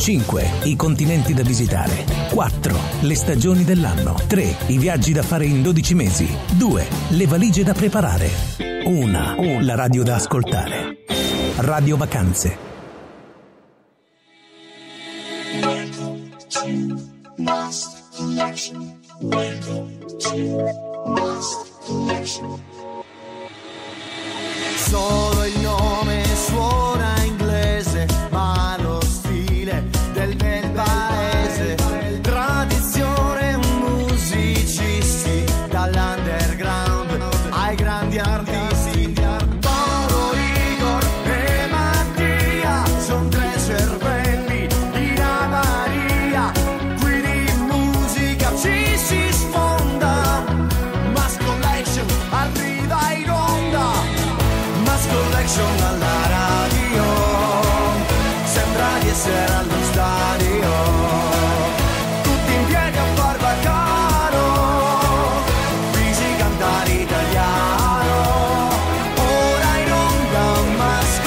5. I continenti da visitare. 4. Le stagioni dell'anno. 3. I viaggi da fare in 12 mesi. 2. Le valigie da preparare. 1. La radio da ascoltare. Radio Vacanze. Solo il nome suona inglese, ma lo stile del paese. Tradizione, musicisti, dall'underground ai grandi artisti. Paolo, Igor e Mattia, son 3 cervelli in avaria. Qui di musica ci si sfonda. Mass Collection arriva in onda. Mass Collection alla radio, sembra di essere allo stadio, tutti in piedi a far bacano, fisi cantare italiano, ora in onda Mass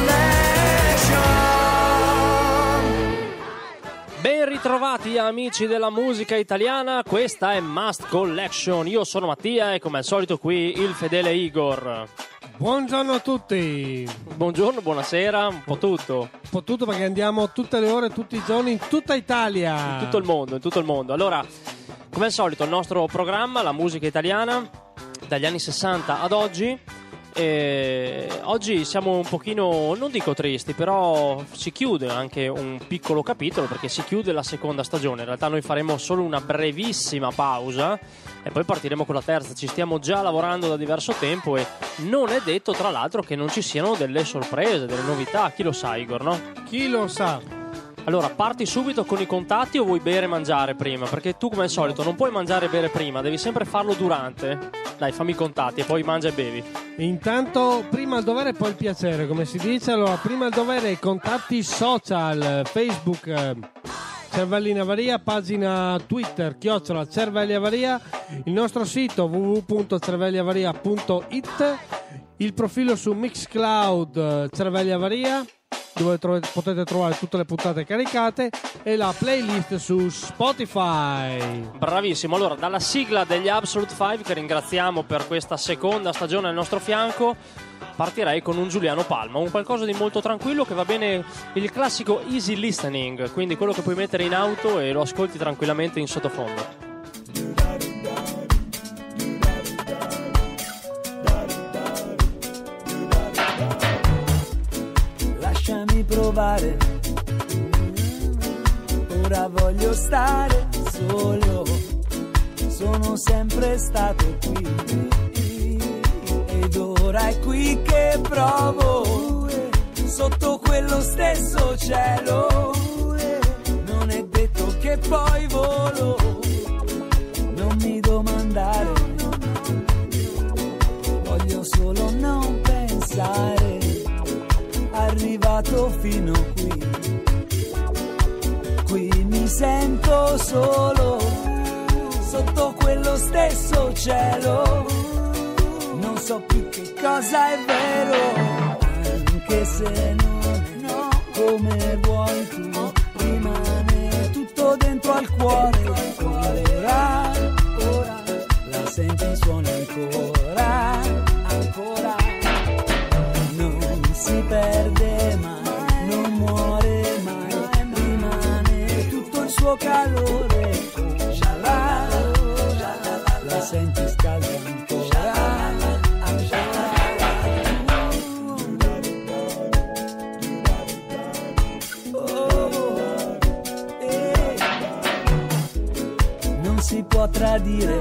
Collection. Ben ritrovati amici della musica italiana, questa è Mass Collection, io sono Mattia e come al solito qui il fedele Igor. Buongiorno a tutti. Buongiorno, buonasera, un po' tutto. Un po' tutto perché andiamo tutte le ore, tutti i giorni, in tutta Italia. In tutto il mondo. Allora, come al solito, il nostro programma, la musica italiana, dagli anni 60 ad oggi. E oggi siamo un pochino, non dico tristi, però si chiude anche un piccolo capitolo perché si chiude la seconda stagione. In realtà noi faremo solo una brevissima pausa e poi partiremo con la terza. Ci stiamo già lavorando da diverso tempo e non è detto tra l'altro che non ci siano delle sorprese, delle novità. Chi lo sa, Igor, no? Chi lo sa? Allora, parti subito con i contatti o vuoi bere e mangiare prima? Perché tu come al solito non puoi mangiare e bere prima, devi sempre farlo durante. Dai, fammi i contatti e poi mangia e bevi. Intanto prima il dovere e poi il piacere, come si dice. Allora, prima il dovere, i contatti social, Facebook, Cervelli in Avaria, pagina Twitter, @Cervelli-Avaria, il nostro sito www.cervelliavaria.it, il profilo su Mixcloud Cervelli Avaria, dove potete trovare tutte le puntate caricate, e la playlist su Spotify. Bravissimo, allora dalla sigla degli Absolute 5, che ringraziamo per questa seconda stagione al nostro fianco, partirei con un Giuliano Palma, un qualcosa di molto tranquillo che va bene, il classico easy listening, quindi quello che puoi mettere in auto e lo ascolti tranquillamente in sottofondo. Lasciami provare, ora voglio stare solo, sono sempre stato qui ed ora è qui che provo, sotto quello stesso cielo, non è detto che poi volo, non mi domandare, voglio solo non pensare, arrivato fino qui mi sento solo, sotto quello stesso cielo, non so più che cosa è vero, anche se non è no, come vuoi tu, rimane tutto dentro al cuore, ora la senti suona ancora, non si perde mai, non muore mai, rimane tutto il suo calore, la senti scalda ancora, non si può tradire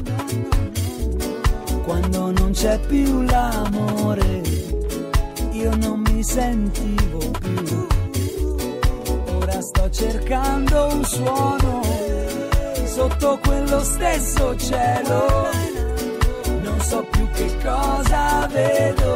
quando non c'è più l'amore, io non mi sentivo più, ora sto cercando un suono, sotto quello stesso cielo, non so più che cosa vedo,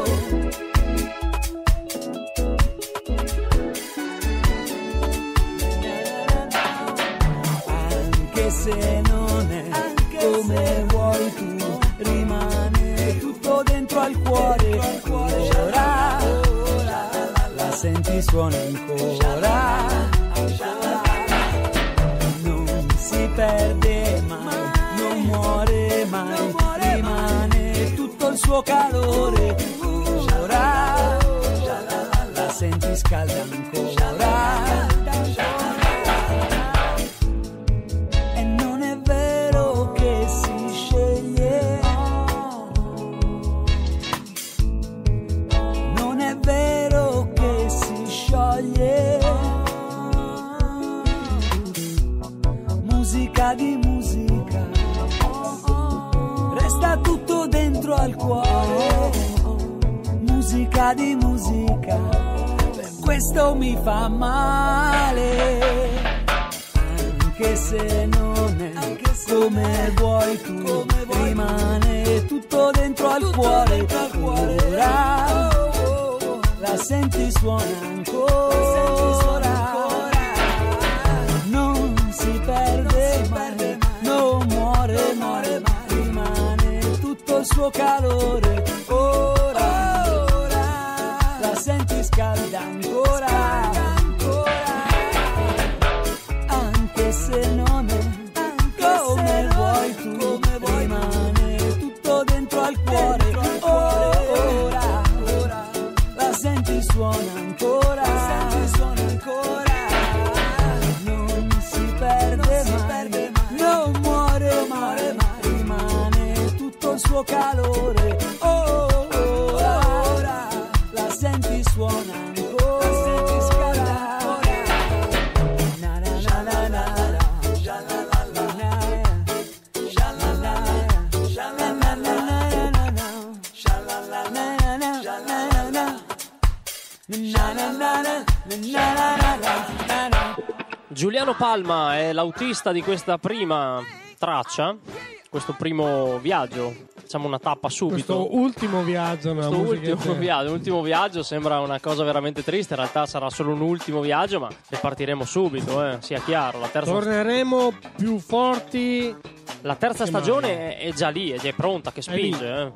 anche se non è come vuoi tu, rimane tutto dentro al cuore, ora la senti suona ancora, il suo calore. Ora la senti scalda ancora. E non è vero che si sceglie, non è vero che si scioglie. Musica di musica, resta tutto dentro al cuore. Musica di musica, per questo mi fa male. Anche se non è come vuoi tu, rimane tutto dentro al cuore. Ora la senti suona ancora. Non si perde mai, non muore mai, rimane tutto il suo calore. Ora la senti scalda ancora. Anche se non è come vuoi tu, rimane tutto dentro al cuore. Ora la senti suona ancora. Non si perde mai, non muore mai, rimane tutto il suo calore. Ora la senti suona ancora. Giuliano Palma è l'autista di questa prima traccia, questo primo viaggio. Facciamo una tappa subito. Questo ultimo viaggio, ultimo viaggio sembra una cosa veramente triste. In realtà sarà solo un ultimo viaggio, ma ripartiremo subito, sia chiaro. Torneremo più forti. La terza stagione è già lì, è già pronta, che spinge.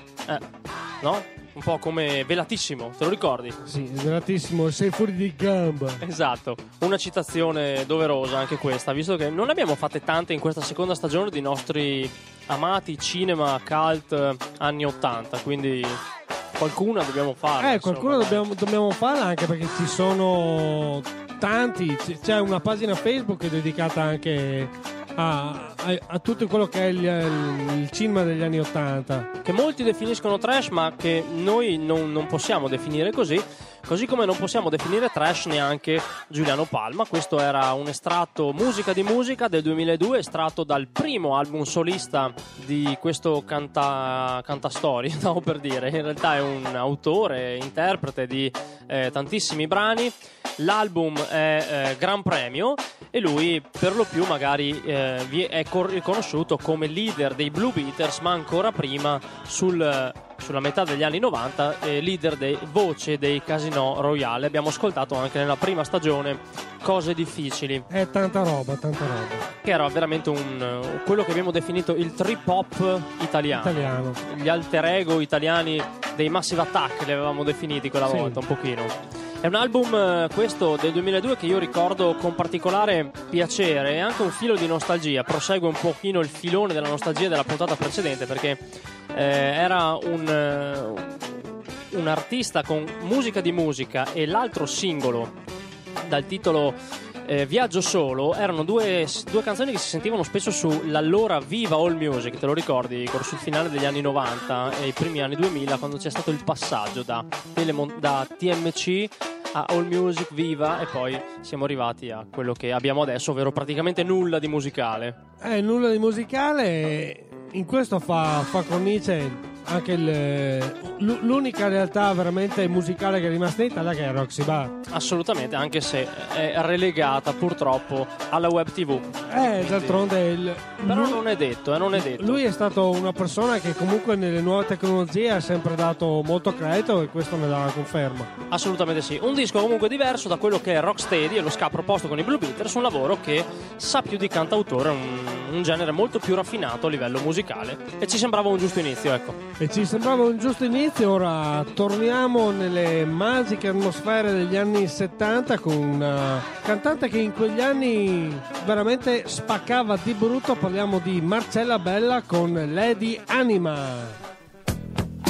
No? Un po' come Velatissimo, te lo ricordi? Sì, Velatissimo, sei fuori di gamba. Esatto, una citazione doverosa anche questa, visto che non ne abbiamo fatte tante in questa seconda stagione di nostri amati cinema cult anni 80, quindi qualcuna dobbiamo fare. Qualcuna dobbiamo farla, anche perché ci sono tanti. C'è una pagina Facebook dedicata anche a tutto quello che è il cinema degli anni 80, che molti definiscono trash, ma che noi non possiamo definire così come non possiamo definire trash neanche Giuliano Palma. Questo era un estratto Musica di musica del 2002, estratto dal primo album solista di questo cantastorie, stavo per dire. In realtà è un autore, interprete di tantissimi brani. L'album è Gran Premio e lui per lo più magari è riconosciuto come leader dei Blue Beaters, ma ancora prima sulla metà degli anni 90 leader voce dei Casino Royale. Abbiamo ascoltato anche nella prima stagione Cose difficili. È tanta roba. Che era veramente quello che abbiamo definito il trip hop italiano. Gli alter ego italiani dei Massive Attack li avevamo definiti quella volta, un pochino. È un album, questo del 2002, che io ricordo con particolare piacere e anche un filo di nostalgia. Prosegue un pochino il filone della nostalgia della puntata precedente, perché era un artista con Musica di musica e l'altro singolo dal titolo Viaggio solo. Erano due canzoni che si sentivano spesso sull'allora viva All Music, te lo ricordi? Sul finale degli anni 90 e i primi anni 2000, quando c'è stato il passaggio da TMC a All Music Viva, e poi siamo arrivati a quello che abbiamo adesso, ovvero praticamente nulla di musicale. Nulla di musicale. In questo fa cornice anche l'unica realtà veramente musicale che è rimasta in Italia, che è Roxy Bar. Assolutamente, anche se è relegata purtroppo alla web tv. D'altronde però non è detto. Lui è stato una persona che comunque nelle nuove tecnologie ha sempre dato molto credito, e questo ne dà la conferma. Assolutamente sì. Un disco comunque diverso da quello che è Rocksteady e lo ska proposto con i Blue Beaters, un lavoro che sa più di cantautore, un genere molto più raffinato a livello musicale, e ci sembrava un giusto inizio, ecco. E ci sembrava un giusto inizio. Ora torniamo nelle magiche atmosfere degli anni 70 con una cantante che in quegli anni veramente spaccava di brutto. Parliamo di Marcella Bella con Lady Anima.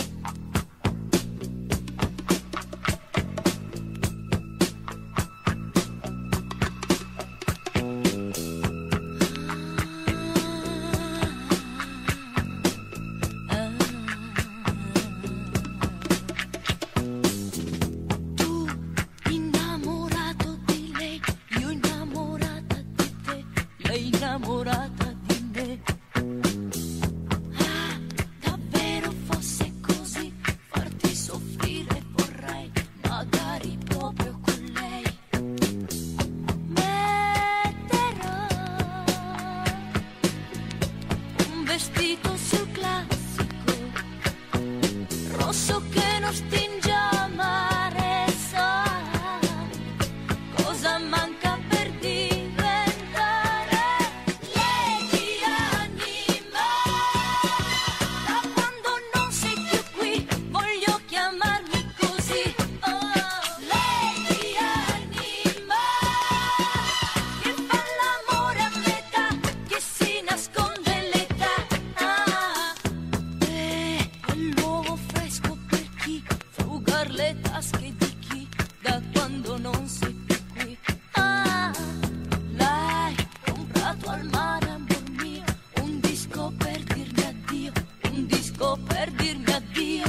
per le tasche di chi da quando non sei più qui. Ah, l'hai comprato al mare, amor mio, un disco per dirmi addio, un disco per dirmi addio.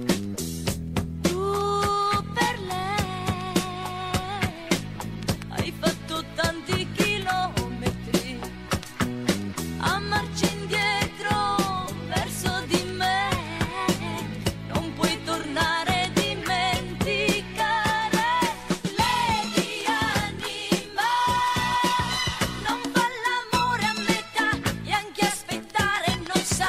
Tu per lei hai fatto tanti chilometri a marcia indietro verso di me, non puoi tornare a dimenticare. Lady Anima non fa l'amore a metà e anche aspettare non sa.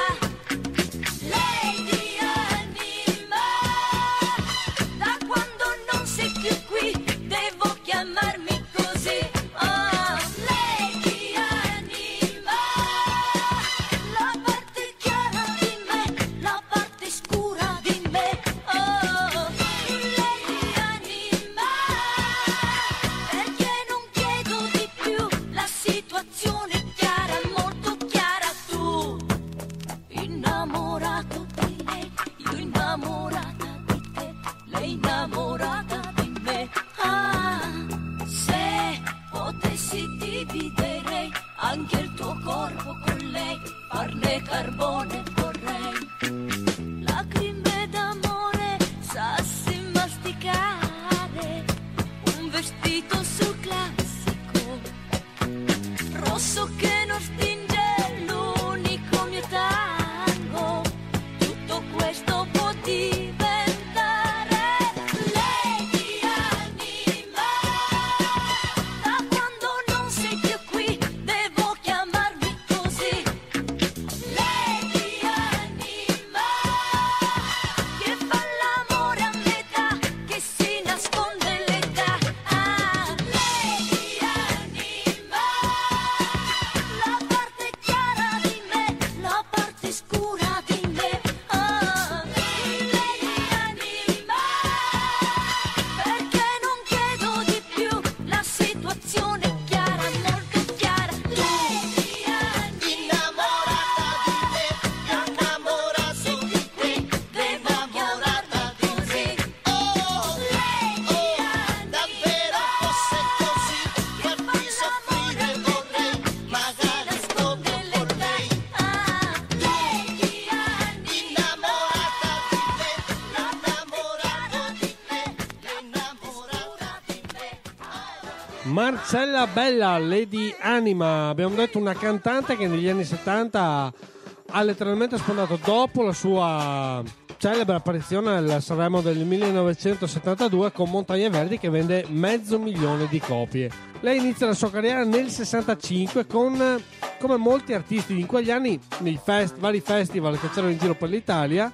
Lady Anima, da quando non sei più qui devo chiamarmi così. Oh, Lady Anima, la parte chiara di me, la parte scura di me. Oh, Lady Anima, perché non chiedo di più, la situazione è chiara, molto chiara. Tu innamorato di lei, io innamorata di te, lei innamorata di me. Ah, se potessi dividerei anche il tuo corpo con lei, farne carbone vorrei. Lacrime d'amore, sassi masticare, un vestito sul classico, rosso che non stinge l'unico mio tango. Tutto questo può diventare Lady Anima, da quando non sei più qui devo chiamarmi così. Lady Anima, che fa l'amore a metà, che si nasconde l'età. Ah, Lady Anima, la parte chiara di me, la parte scura di me. Ah, Lady Anima, perché non chiedo di più, la situazione è chiara, molto chiara. Lady Anima, innamorata di me, devo chiamarla così. Oh, Lady Anima, davvero fosse così, che farmi soffrire vorrei, magari nasconde l'età. Ah, Lady Anima, innamorata di me, innamorata di me, innamorata di me. Marcella Bella, Lady Anima, abbiamo detto una cantante che negli anni 70 ha letteralmente sfondato dopo la sua celebre apparizione al Sanremo del 1972 con Montagne Verdi, che vende 500.000 di copie. Lei inizia la sua carriera nel 65 con, come molti artisti in quegli anni, nei vari festival che c'erano in giro per l'Italia,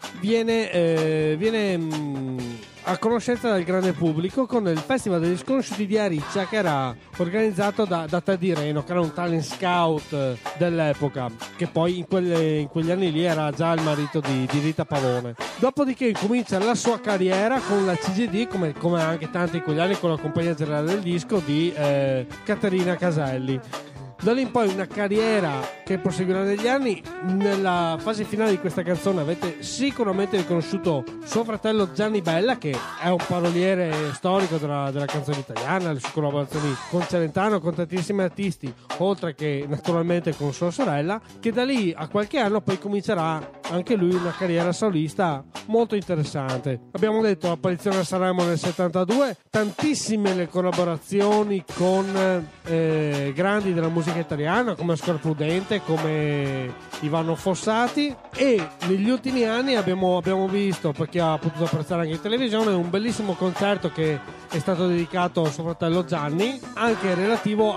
viene a conoscenza del grande pubblico con il Festival degli Sconosciuti di Ariccia, che era organizzato da Teddy Reno, che era un talent scout dell'epoca, che poi in quegli anni lì era già il marito di Rita Pavone. Dopodiché comincia la sua carriera con la CGD, come anche tanti in quegli anni, con la compagnia generale del disco di Caterina Caselli. Da lì in poi una carriera che proseguirà negli anni. Nella fase finale di questa canzone avete sicuramente riconosciuto suo fratello Gianni Bella, che è un paroliere storico della canzone italiana, le sue collaborazioni con Celentano, con tantissimi artisti, oltre che naturalmente con sua sorella, che da lì a qualche anno poi comincerà anche lui una carriera solista molto interessante. Abbiamo detto l'apparizione a Sanremo nel 72, tantissime le collaborazioni con grandi della musica italiana come Oscar Prudente, come Ivano Fossati, e negli ultimi anni abbiamo visto, per chi ha potuto apprezzare anche in televisione, un bellissimo concerto che è stato dedicato a suo fratello Gianni, anche relativo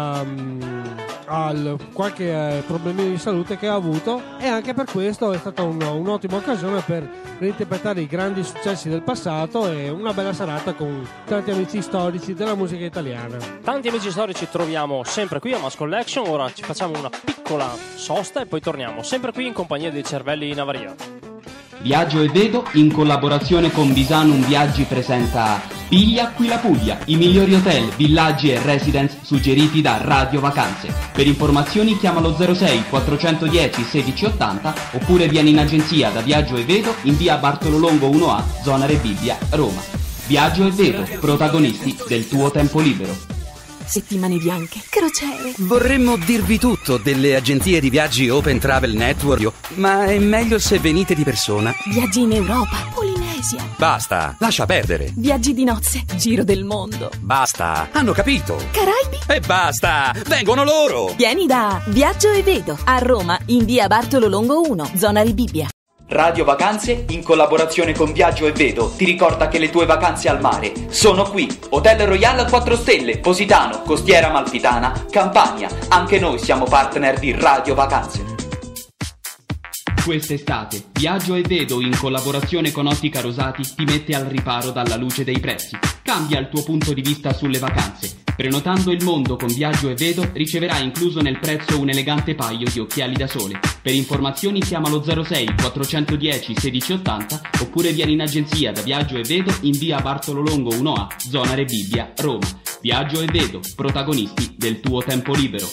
al qualche problemino di salute che ha avuto, e anche per questo è stata un'ottima occasione per reinterpretare i grandi successi del passato e una bella serata con tanti amici storici della musica italiana. Tanti amici storici troviamo sempre qui a Mass Collection. Ora ci facciamo una piccola sosta e poi torniamo sempre qui in compagnia dei Cervelli in Avaria. Viaggio e Vedo, in collaborazione con Bisanum Viaggi, presenta Piglia qui la Puglia, i migliori hotel, villaggi e residence suggeriti da Radio Vacanze. Per informazioni chiama lo 06 410 1680 oppure vieni in agenzia da Viaggio e Vedo in via Bartolo Longo 1A, zona Rebibbia, Roma. Viaggio e Vedo, protagonisti del tuo tempo libero. Settimane bianche, crociere. Vorremmo dirvi tutto delle agenzie di viaggi Open Travel Network, ma è meglio se venite di persona. Viaggi in Europa, Polinesia. Basta, lascia perdere. Viaggi di nozze, giro del mondo. Basta, hanno capito. Caraibi. E basta, vengono loro. Vieni da Viaggio e Vedo, a Roma, in via Bartolo Longo 1, zona Rebibbia. Radio Vacanze, in collaborazione con Viaggio e Vedo, ti ricorda che le tue vacanze al mare sono qui. Hotel Royal 4 Stelle, Positano, Costiera Amalfitana, Campania. Anche noi siamo partner di Radio Vacanze. Quest'estate, Viaggio e Vedo, in collaborazione con Ottica Rosati, ti mette al riparo dalla luce dei prezzi. Cambia il tuo punto di vista sulle vacanze. Prenotando il mondo con Viaggio e Vedo riceverai incluso nel prezzo un elegante paio di occhiali da sole. Per informazioni chiama lo 06 410 1680 oppure vieni in agenzia da Viaggio e Vedo in via Bartolo Longo 1A, zona Rebibbia, Roma. Viaggio e Vedo, protagonisti del tuo tempo libero.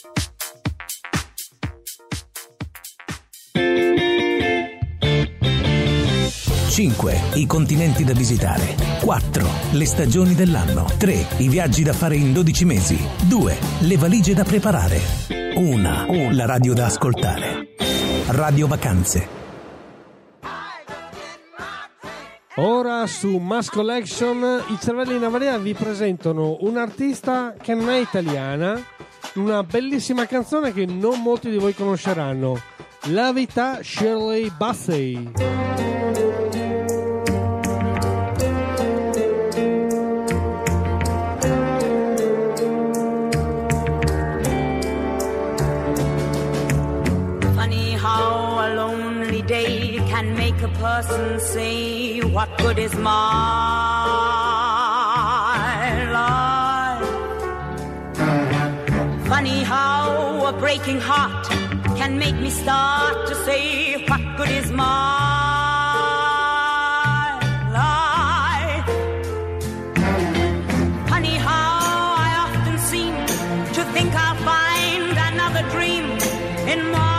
Cinque, i continenti da visitare. 4, le stagioni dell'anno. 3, i viaggi da fare in 12 mesi. 2, le valigie da preparare. 1, la radio da ascoltare. Radio Vacanze. Ora su Mass Collection i cervelli in avaria vi presentano un'artista che non è italiana, una bellissima canzone che non molti di voi conosceranno. La vita Shirley Bassey. Can make a person say, what good is my life? Funny how a breaking heart can make me start to say, what good is my life? Funny how I often seem to think I'll find another dream in my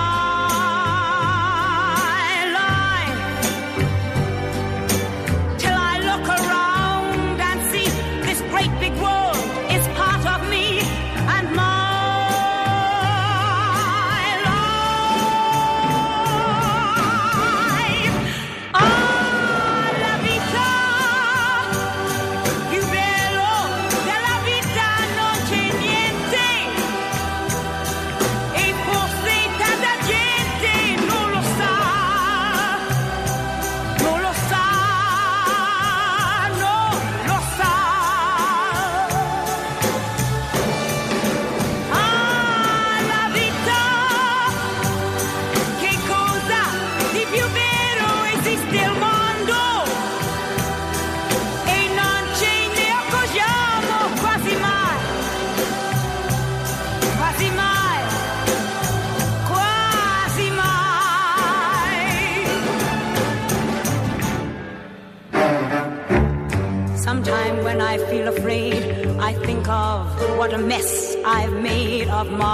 Sometime when I feel afraid, I think of what a mess I've made of my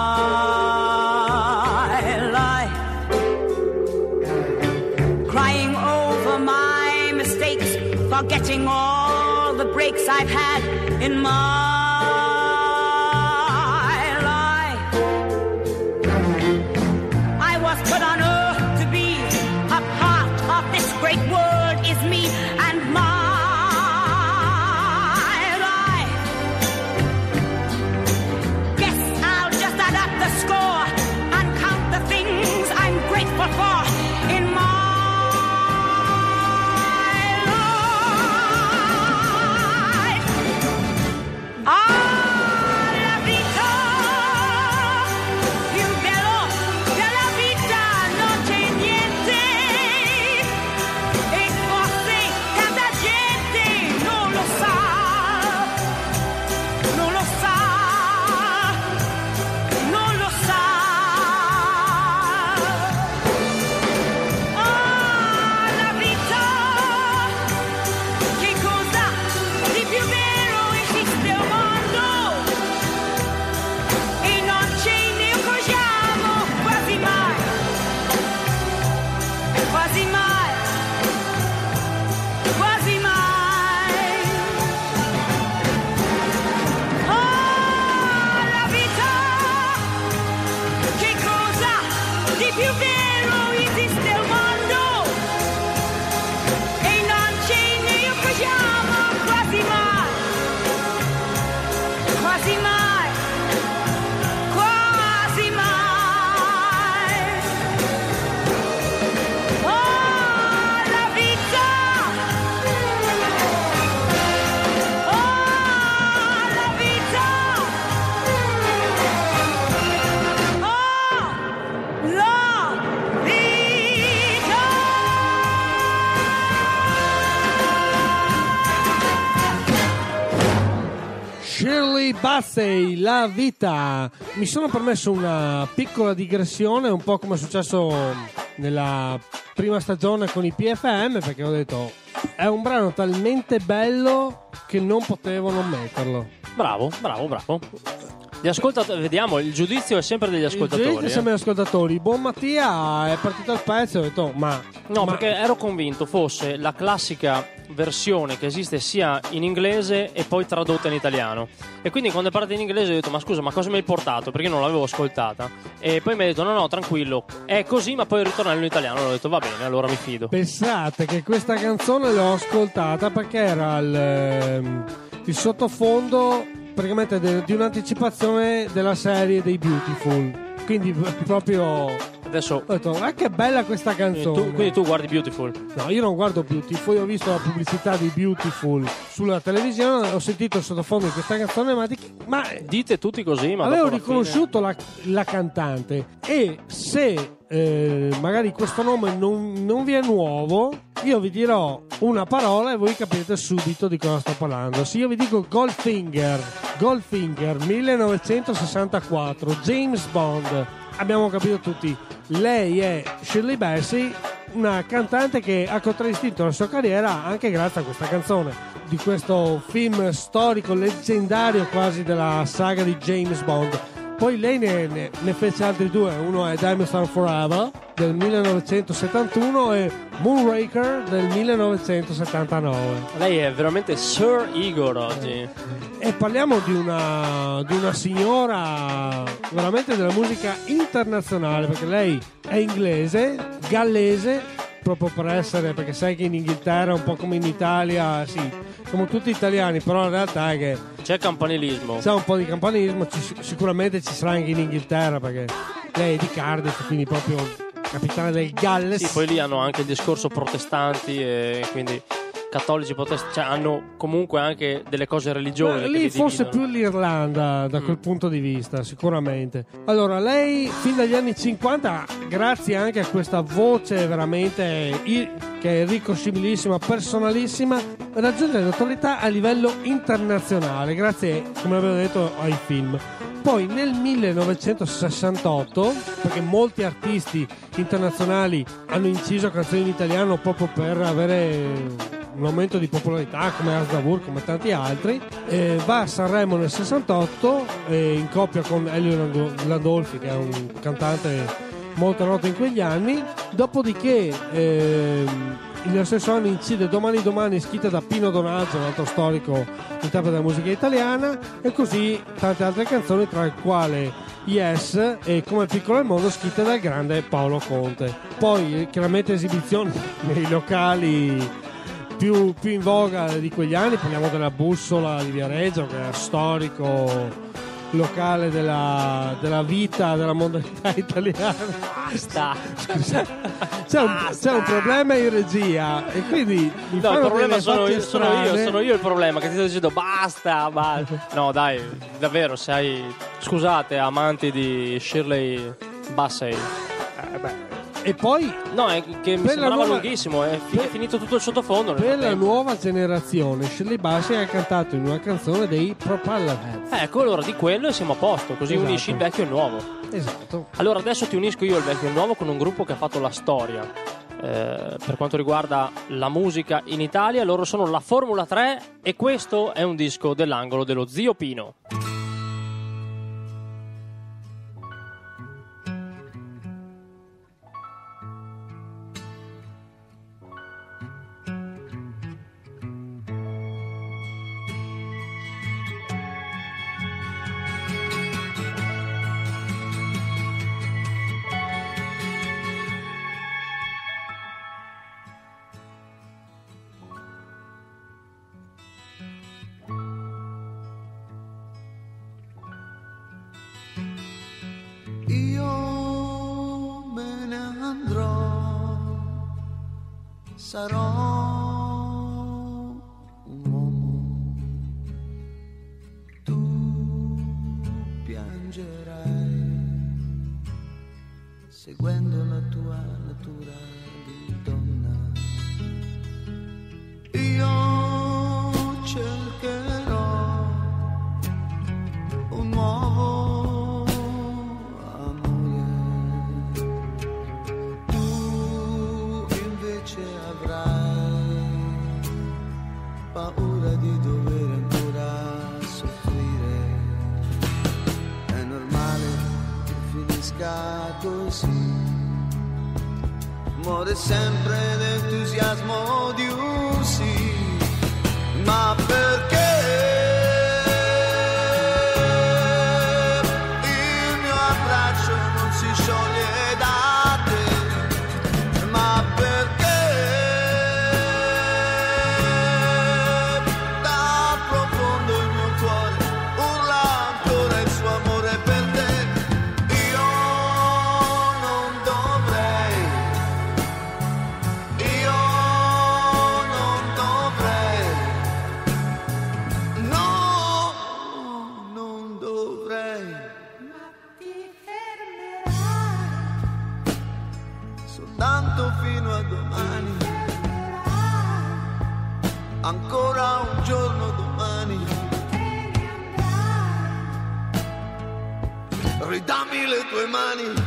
life. Crying over my mistakes, forgetting all the breaks I've had in my life. I was put on earth to be a part of this great world is me and my score and count the things I'm grateful for in my life. Shirley Bassey, La vita. Mi sono permesso una piccola digressione, un po' come è successo nella prima stagione con i PFM, perché ho detto è un brano talmente bello che non potevo non metterlo. Bravo. Gli ascoltatori, vediamo, il giudizio è sempre degli ascoltatori. Il giudizio è sempre degli ascoltatori. Buon Mattia è partito al pezzo e ho detto perché ero convinto fosse la classica versione che esiste sia in inglese e poi tradotta in italiano, e quindi quando è partita in inglese ho detto ma scusa, ma cosa mi hai portato, perché non l'avevo ascoltata, e poi mi ha detto no tranquillo, è così, ma poi il ritornello in italiano. Ho detto va bene, allora mi fido. Pensate che questa canzone l'ho ascoltata perché era il sottofondo praticamente di un'anticipazione della serie dei Beautiful, quindi proprio adesso ho detto che bella questa canzone. Quindi tu guardi Beautiful? No, io non guardo Beautiful, io ho visto la pubblicità di Beautiful sulla televisione, ho sentito il sottofondo di questa canzone, ma dite tutti così, ma avevo riconosciuto la cantante, e se magari questo nome non vi è nuovo, io vi dirò una parola e voi capite subito di cosa sto parlando. Se io vi dico Goldfinger 1964, James Bond, abbiamo capito tutti. Lei è Shirley Bassey, una cantante che ha contraddistinto la sua carriera anche grazie a questa canzone, di questo film storico leggendario quasi della saga di James Bond. Poi lei ne fece altri due, uno è Diamonds Are Forever del 1971 e Moonraker del 1979. Lei è veramente Sir Igor oggi. E parliamo di una signora veramente della musica internazionale, perché lei è inglese, gallese, proprio per essere, perché sai che in Inghilterra un po' come in Italia, sì, siamo tutti italiani, però in realtà è che c'è campanilismo, c'è un po' di campanilismo, sicuramente ci sarà anche in Inghilterra, perché lei è di Cardiff, quindi proprio capitale del Galles. Sì, poi lì hanno anche il discorso protestanti e quindi cattolici protestanti, cioè hanno comunque anche delle cose religiose. Lì forse più l'Irlanda da quel punto di vista, sicuramente. Allora, lei fin dagli anni 50, grazie anche a questa voce veramente che è riconoscibilissima, personalissima, raggiunge notorietà a livello internazionale, grazie, come avevo detto, ai film. Poi nel 1968, perché molti artisti internazionali hanno inciso canzoni in italiano proprio per avere un aumento di popolarità, come Aznavour, come tanti altri, va a Sanremo nel 68 in coppia con Elio Landolfi, che è un cantante molto noto in quegli anni. Dopodiché nello stesso anno incide Domani scritta da Pino Donaggio, un altro storico interprete della musica italiana, e così tante altre canzoni, tra le quali Yes e Come piccolo è il mondo, scritte dal grande Paolo Conte. Poi chiaramente esibizioni nei locali più in voga di quegli anni, parliamo della Bussola di Viareggio, che è storico locale della vita, della modernità italiana. Basta. Scusa, c'è un problema in regia e quindi il problema sono io il problema, che ti sto dicendo basta. No dai, davvero, scusate amanti di Shirley Bassey. E poi no, è che mi sembrava lunghissimo, è finito tutto il sottofondo. Per la nuova generazione Shirley Bassey ha cantato in una canzone dei Propellerheads. Ecco, allora di quello e siamo a posto, così esatto. Unisci il vecchio e il nuovo. Esatto. Allora adesso ti unisco io il vecchio e il nuovo con un gruppo che ha fatto la storia per quanto riguarda la musica in Italia. Loro sono la Formula 3 e questo è un disco dell'angolo dello zio Pino. Sarò un uomo, tu piangerai, seguendo la tua natura di donna. Io cercherò paura di dover ancora soffrire. È normale che finisca così. Muore sempre l'entusiasmo di un sì. Ma perché? Fino a domani, ancora un giorno domani, ridammi le tue mani.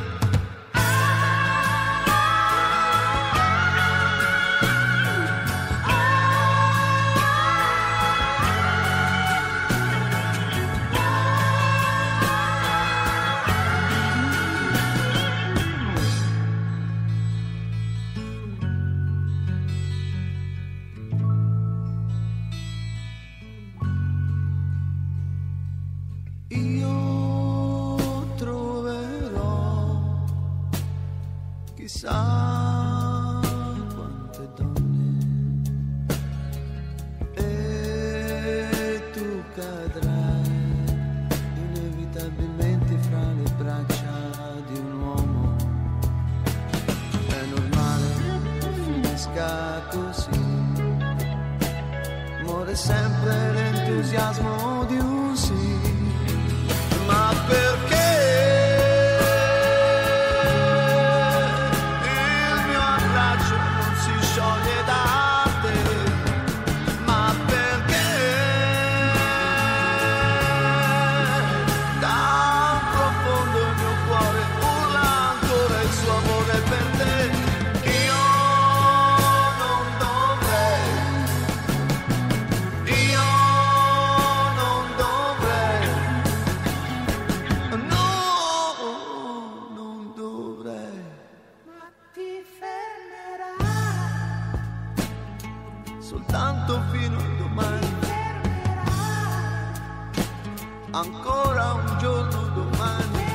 Chissà quante donne e tu cadrai inevitabilmente fra le braccia di un uomo. È normale che finisca così. Muore sempre l'entusiasmo di un sì. Ma perché? Soltanto fino a domani, ancora un giorno domani,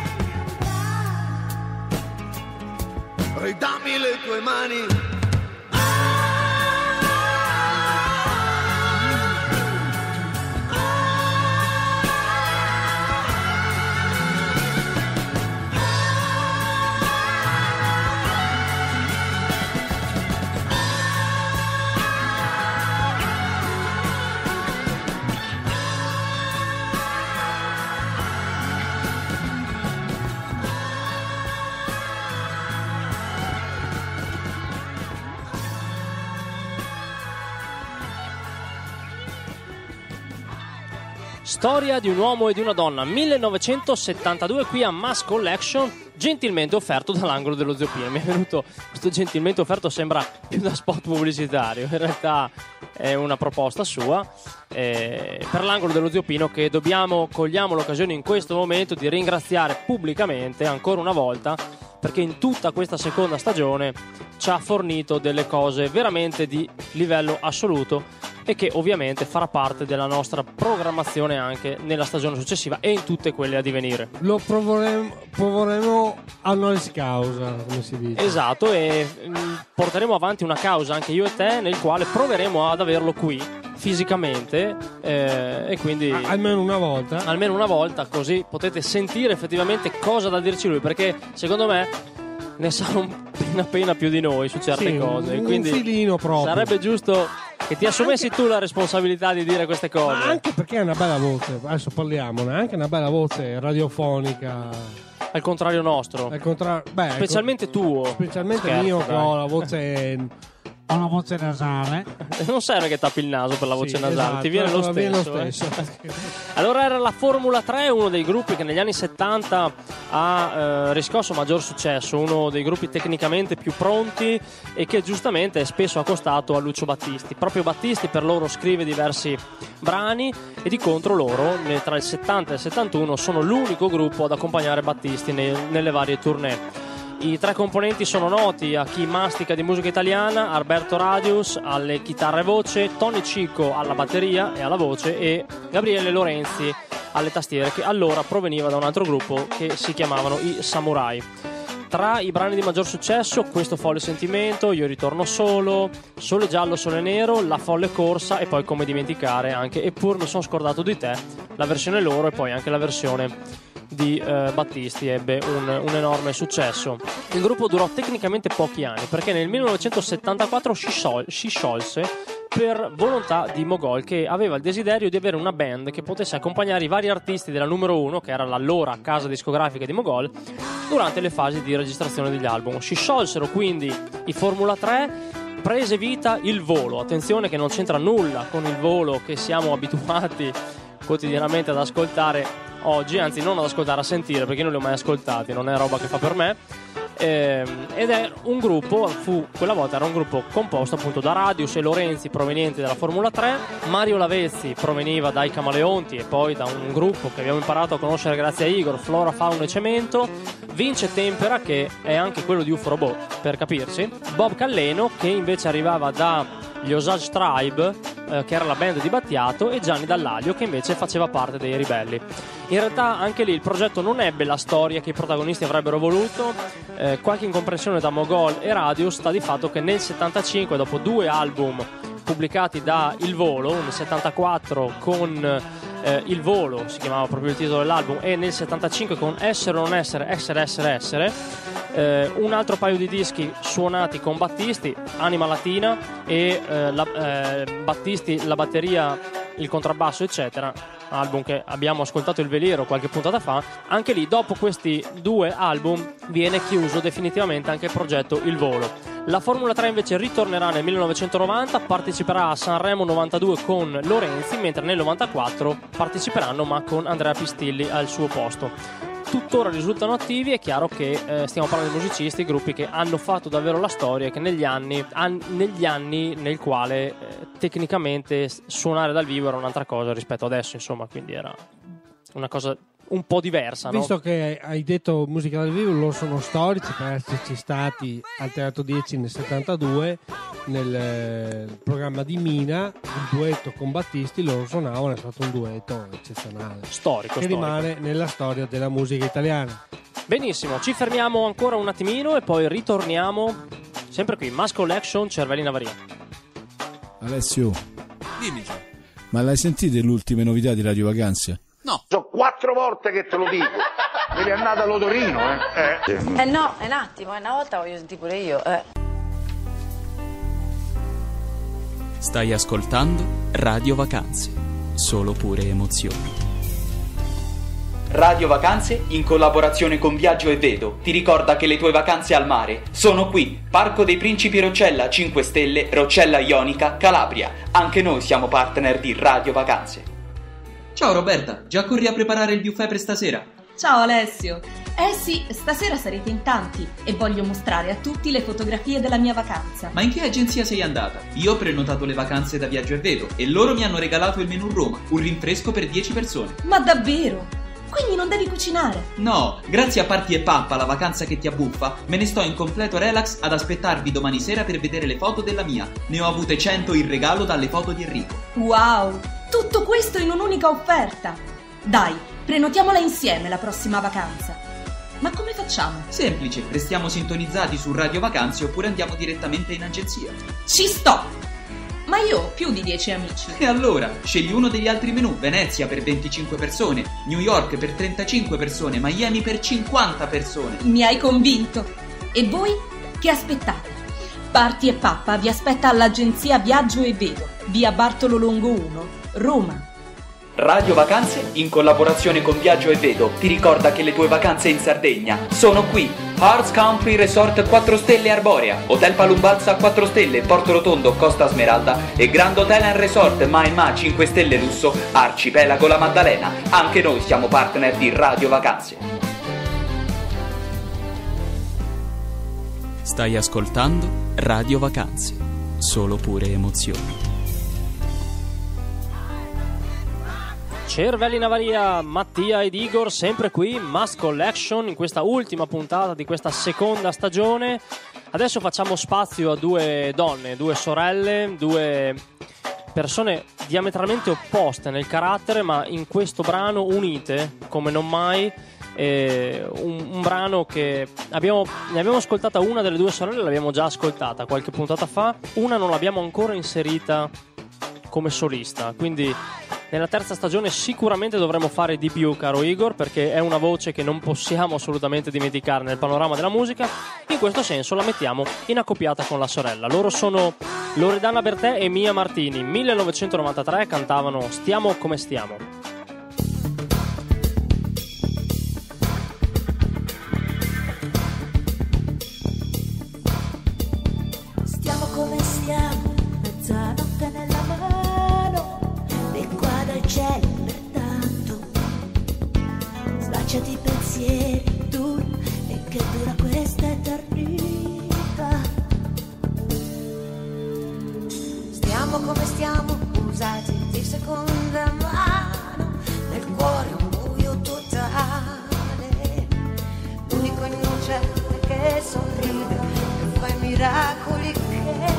ridammi le tue mani. Storia di un uomo e di una donna, 1972, qui a Mass Collection, gentilmente offerto dall'angolo dello Zio Pino. Mi è venuto questo gentilmente offerto, sembra più da spot pubblicitario, in realtà è una proposta sua per l'angolo dello Zio Pino, che cogliamo l'occasione in questo momento di ringraziare pubblicamente ancora una volta, perché in tutta questa seconda stagione ci ha fornito delle cose veramente di livello assoluto e che ovviamente farà parte della nostra programmazione anche nella stagione successiva e in tutte quelle a divenire. Lo proveremo a honoris causa, come si dice. Esatto, e porteremo avanti una causa anche io e te, nel quale proveremo ad averlo qui fisicamente e quindi almeno una volta, così potete sentire effettivamente cosa da dirci lui, perché secondo me ne sa appena più di noi su certe cose, un quindi filino proprio. Sarebbe giusto che ti assumessi tu la responsabilità di dire queste cose. Ma anche perché è una bella voce, adesso parliamone, è anche una bella voce radiofonica. Al contrario nostro. Specialmente tuo. Specialmente Scherzo, mio, che dai. ho la voce ho la voce nasale. Non serve che tappi il naso per la voce nasale, esatto, ti viene lo stesso. Allora era la Formula 3, uno dei gruppi che negli anni 70 ha riscosso maggior successo, uno dei gruppi tecnicamente più pronti e che giustamente è spesso accostato a Lucio Battisti. Proprio Battisti per loro scrive diversi brani e di contro loro tra il 70 e il 71 sono l'unico gruppo ad accompagnare Battisti nelle varie tournée. I tre componenti sono noti a chi mastica di musica italiana: Alberto Radius alle chitarre e voce, Tony Cicco alla batteria e alla voce e Gabriele Lorenzi alle tastiere, che allora proveniva da un altro gruppo che si chiamavano i Samurai. Tra i brani di maggior successo, Questo folle sentimento, Io ritorno solo, Sole giallo, sole nero, La folle corsa e poi come dimenticare anche Eppur mi sono scordato di te, la versione loro e poi anche la versione di Battisti ebbe un enorme successo. Il gruppo durò tecnicamente pochi anni perché nel 1974 si sciolse per volontà di Mogol, che aveva il desiderio di avere una band che potesse accompagnare i vari artisti della numero 1, che era l'allora casa discografica di Mogol, durante le fasi di registrazione degli album. Si sciolsero quindi i Formula 3, prese vita il Volo. Attenzione che non c'entra nulla con il Volo che siamo abituati quotidianamente ad ascoltare oggi, anzi non ad ascoltare, a sentire, perché non li ho mai ascoltati, non è roba che fa per me. Ed è un gruppo, quella volta era un gruppo composto appunto da Radius e Lorenzi provenienti dalla Formula 3, Mario Lavezzi proveniva dai Camaleonti e poi da un gruppo che abbiamo imparato a conoscere grazie a Igor, Flora, Fauna e Cemento, Vince Tempera che è anche quello di UFO Robot per capirci, Bob Calleno che invece arrivava dagli Osage Tribe, che era la band di Battiato, e Gianni Dallaglio che invece faceva parte dei Ribelli. In realtà anche lì il progetto non ebbe la storia che i protagonisti avrebbero voluto, qualche incomprensione da Mogol e Radius sta di fatto che nel 75, dopo 2 album pubblicati da Il Volo, nel 74 con Il Volo si chiamava proprio il titolo dell'album, e nel 75 con Essere o non essere, essere essere essere, un altro paio di dischi suonati con Battisti, Anima Latina e Battisti, la batteria, il contrabbasso eccetera, album che abbiamo ascoltato il veliero qualche puntata fa. Anche lì dopo questi 2 album viene chiuso definitivamente anche il progetto Il Volo. La Formula 3 invece ritornerà nel 1990, parteciperà a Sanremo 92 con Lorenzi, mentre nel 94 parteciperanno ma con Andrea Pistilli al suo posto. Tuttora risultano attivi, è chiaro che stiamo parlando di musicisti, gruppi che hanno fatto davvero la storia, che negli anni nel quale tecnicamente suonare dal vivo era un'altra cosa rispetto adesso, insomma, quindi era una cosa un po' diversa, visto no? Che hai detto musica dal vivo, loro sono storici per esserci stati al Teatro 10 nel 72 nel programma di Mina, il duetto con Battisti, loro suonavano, è stato un duetto eccezionale, storico, che rimane nella storia della musica italiana. Benissimo, ci fermiamo ancora un attimino e poi ritorniamo sempre qui, Mass Collection, Cervelli in Avaria. Alessio, dimmi. Ma l'hai sentite le ultime novità di Radio Vacanze? No. Sono 4 volte che te lo dico. Devi andare all'odorino, no, è un attimo, una volta voglio sentire pure io, Stai ascoltando Radio Vacanze, solo pure emozioni. Radio Vacanze, in collaborazione con Viaggio e Vedo, ti ricorda che le tue vacanze al mare sono qui. Parco dei Principi Roccella 5 Stelle, Roccella Ionica, Calabria. Anche noi siamo partner di Radio Vacanze. Ciao Roberta, già corri a preparare il buffet per stasera? Ciao Alessio. Sì, stasera sarete in tanti e voglio mostrare a tutti le fotografie della mia vacanza. Ma in che agenzia sei andata? Io ho prenotato le vacanze da Viaggio e Vedo e loro mi hanno regalato il menù Roma, un rinfresco per 10 persone. Ma davvero? Quindi non devi cucinare? No, grazie a Party e Pappa, la vacanza che ti abbuffa, me ne sto in completo relax ad aspettarvi domani sera per vedere le foto della mia. Ne ho avute 100 in regalo dalle foto di Enrico. Wow, tutto questo in un'unica offerta. Dai, prenotiamola insieme la prossima vacanza. Ma come facciamo? Semplice, restiamo sintonizzati su Radio Vacanze oppure andiamo direttamente in agenzia. Ci sto! Ma io ho più di 10 amici. E allora, scegli uno degli altri menù. Venezia per 25 persone, New York per 35 persone, Miami per 50 persone. Mi hai convinto. E voi che aspettate? Party e Pappa vi aspetta all'agenzia Viaggio e Vedo, via Bartolo Longo 1, Roma. Radio Vacanze, in collaborazione con Viaggio e Vedo, ti ricorda che le tue vacanze in Sardegna sono qui. Hearts Country Resort 4 Stelle Arborea, Hotel Palumbalza 4 Stelle, Porto Rotondo, Costa Smeralda e Grand Hotel and Resort Ma 5 Stelle Lusso, Arcipelago La Maddalena. Anche noi siamo partner di Radio Vacanze. Stai ascoltando Radio Vacanze, solo pure emozioni. Cervelli in avaria, Mattia ed Igor sempre qui, Mass Collection, in questa ultima puntata di questa seconda stagione. Adesso facciamo spazio a due donne, due sorelle, due persone diametralmente opposte nel carattere, ma in questo brano unite come non mai. Un brano che ne abbiamo ascoltata una delle due sorelle, l'abbiamo già ascoltata qualche puntata fa, una non l'abbiamo ancora inserita come solista, quindi nella terza stagione sicuramente dovremo fare di più, caro Igor, perché è una voce che non possiamo assolutamente dimenticare nel panorama della musica. In questo senso la mettiamo in accoppiata con la sorella. Loro sono Loredana Bertè e Mia Martini. 1993 cantavano Stiamo come stiamo. Stiamo come stiamo, mezzanotte nella mano, e qua dal cielo pertanto, slacciati i pensieri duri, e che dura questa eternità. Stiamo come stiamo, usati di seconda mano, nel cuore un buio totale, l'unico innocente che sorride, che fa i miracoli che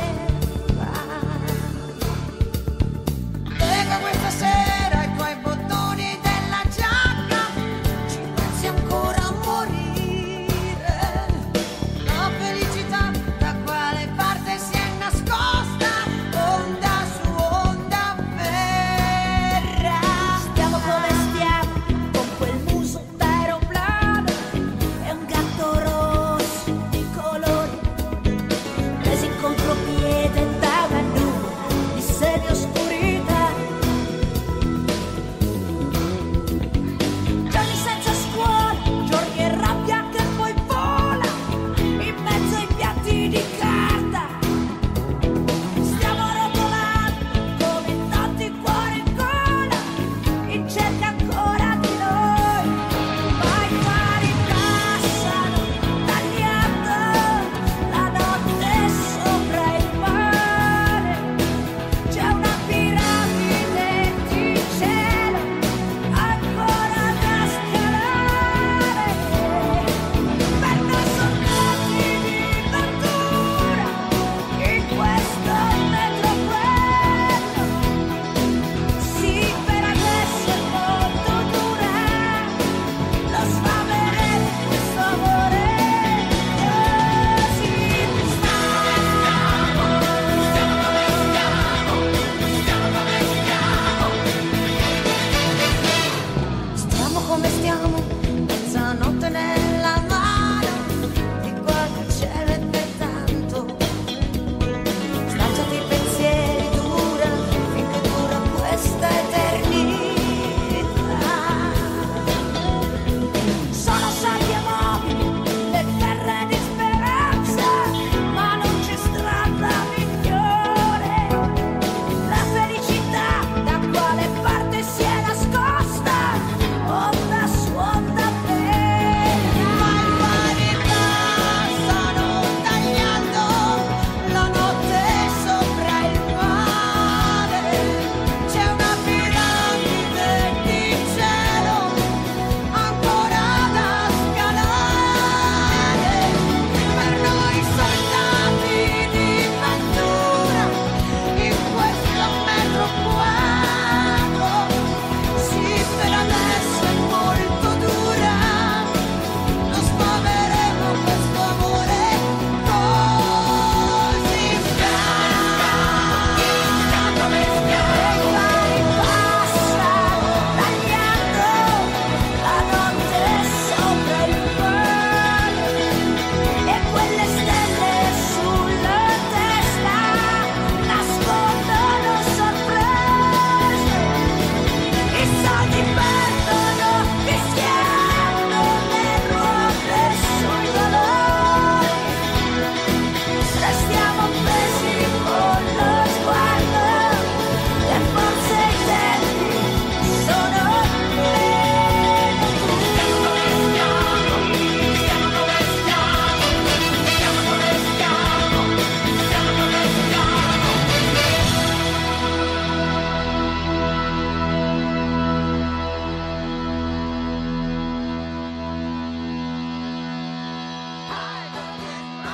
lega questa sera i tuoi bottoni della giacca, ci pensi ancora a morire, la felicità da quale parte si è nascosta, onda su onda verrà. Stiamo come stiamo, con quel muso d'aeroplano e un gatto rosso di colori, presi in contropiede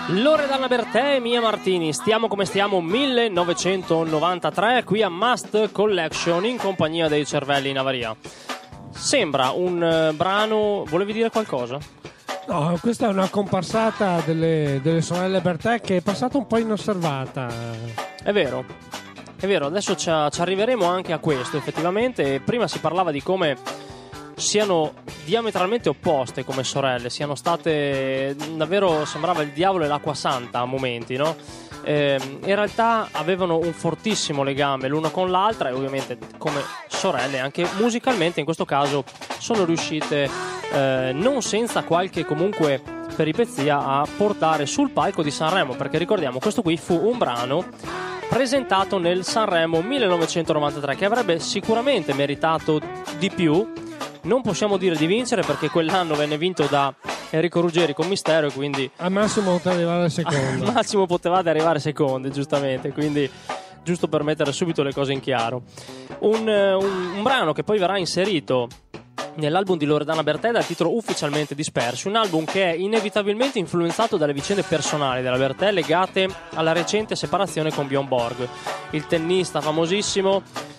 Loredana Bertè e Mia Martini, stiamo come stiamo 1993 qui a Must Collection in compagnia dei Cervelli in Avaria. Sembra un brano, volevi dire qualcosa? No, questa è una comparsata delle sorelle Bertè che è passata un po' inosservata. È vero, adesso ci arriveremo anche a questo effettivamente. Prima si parlava di come siano diametralmente opposte come sorelle, siano state davvero, sembrava il diavolo e l'acqua santa a momenti, no? In realtà avevano un fortissimo legame l'uno con l'altra e ovviamente come sorelle anche musicalmente in questo caso sono riuscite non senza qualche comunque peripezia a portare sul palco di Sanremo, perché ricordiamo questo qui fu un brano presentato nel Sanremo 1993 che avrebbe sicuramente meritato di più. Non possiamo dire di vincere perché quell'anno venne vinto da Enrico Ruggeri con Mistero e quindi al massimo poteva arrivare secondo. Al massimo potevate arrivare secondi, giustamente, quindi giusto per mettere subito le cose in chiaro. Un brano che poi verrà inserito nell'album di Loredana Bertè dal titolo Ufficialmente Dispersi, un album che è inevitabilmente influenzato dalle vicende personali della Bertè legate alla recente separazione con Björn Borg, il tennista famosissimo.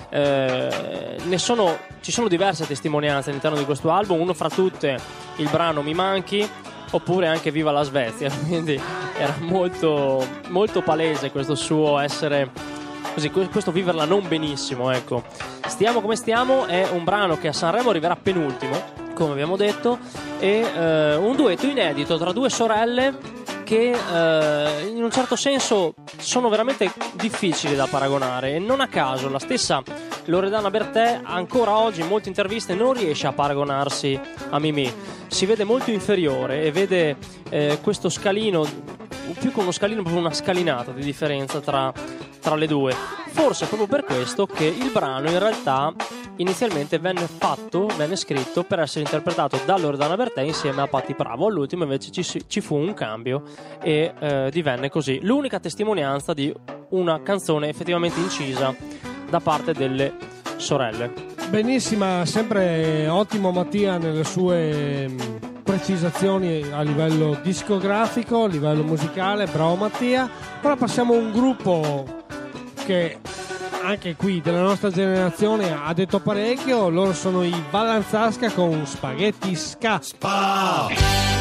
Ci sono diverse testimonianze all'interno di questo album, uno fra tutte il brano Mi manchi, oppure anche Viva la Svezia, quindi era molto, molto palese questo suo essere così, questo viverla non benissimo, ecco. Stiamo come stiamo è un brano che a Sanremo arriverà penultimo, come abbiamo detto, e un duetto inedito tra due sorelle che in un certo senso sono veramente difficili da paragonare e non a caso la stessa Loredana Bertè ancora oggi in molte interviste non riesce a paragonarsi a Mimì, si vede molto inferiore e vede questo scalino, più che uno scalino proprio una scalinata di differenza tra le due. Forse è proprio per questo che il brano in realtà inizialmente venne scritto per essere interpretato da Loredana Bertè insieme a Patti Bravo. All'ultimo invece ci fu un cambio e divenne così l'unica testimonianza di una canzone effettivamente incisa da parte delle sorelle. Benissima, sempre ottimo Mattia nelle sue precisazioni a livello discografico, a livello musicale, bravo Mattia. Ora passiamo a un gruppo che anche qui della nostra generazione ha detto parecchio, loro sono i Vallanzasca con Spaghetti Ska. Spaghetti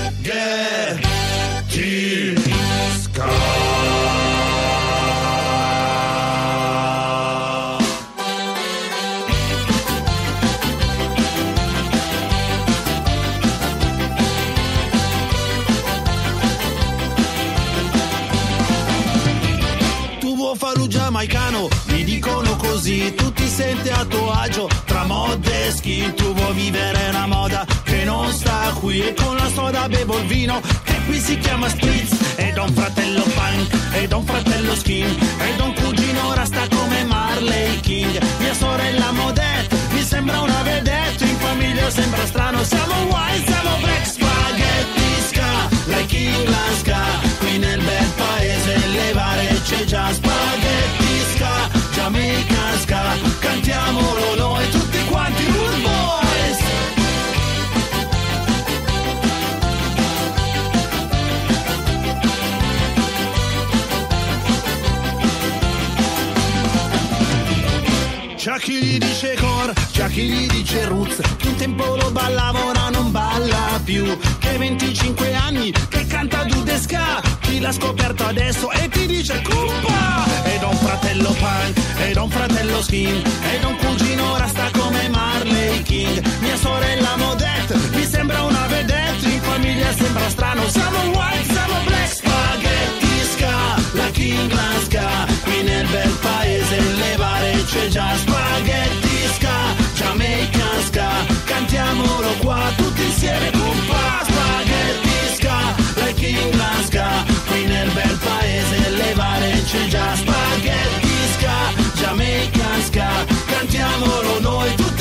Ska. Farò giamaicano, mi dicono così, tu ti senti a tuo agio tra mod e skin, tu vuoi vivere una moda che non sta qui e con la soda bevo il vino che qui si chiama spritz, ed ho un fratello punk, ed ho un fratello skin, ed ho un cugino rasta come Marley King, mia sorella Modette mi sembra una vedette, in famiglia sembra strano, siamo white, siamo black, spaghetti ska, like England ska, qui nel bel paese levare c'è già spaghetti ska, Jamaica ska, cantiamolo noi tutti quanti Rude Boys. C'è chi gli dice core, c'è chi gli dice roots, che un tempo lo ballava ora non balla più, che 25 anni che canta dudesca, chi l'ha scoperto adesso e ti dice Kumpa, ed ho un fratello punk, ed ho un fratello skin, ed ho un cugino rasta come Marley King, mia sorella Modette mi sembra una vedette, in famiglia sembra strano, siamo white, siamo black, spaghetti ska, la England ska, qui nel bel paese levare c'è già spaghetti ska, Jamaica ska, cantiamolo qua tutti insieme Kumpa, spaghetti ska, like England ska, qui nel bel paese levare c'è già spaghetti ska, Jamaica ska, cantiamolo noi tutti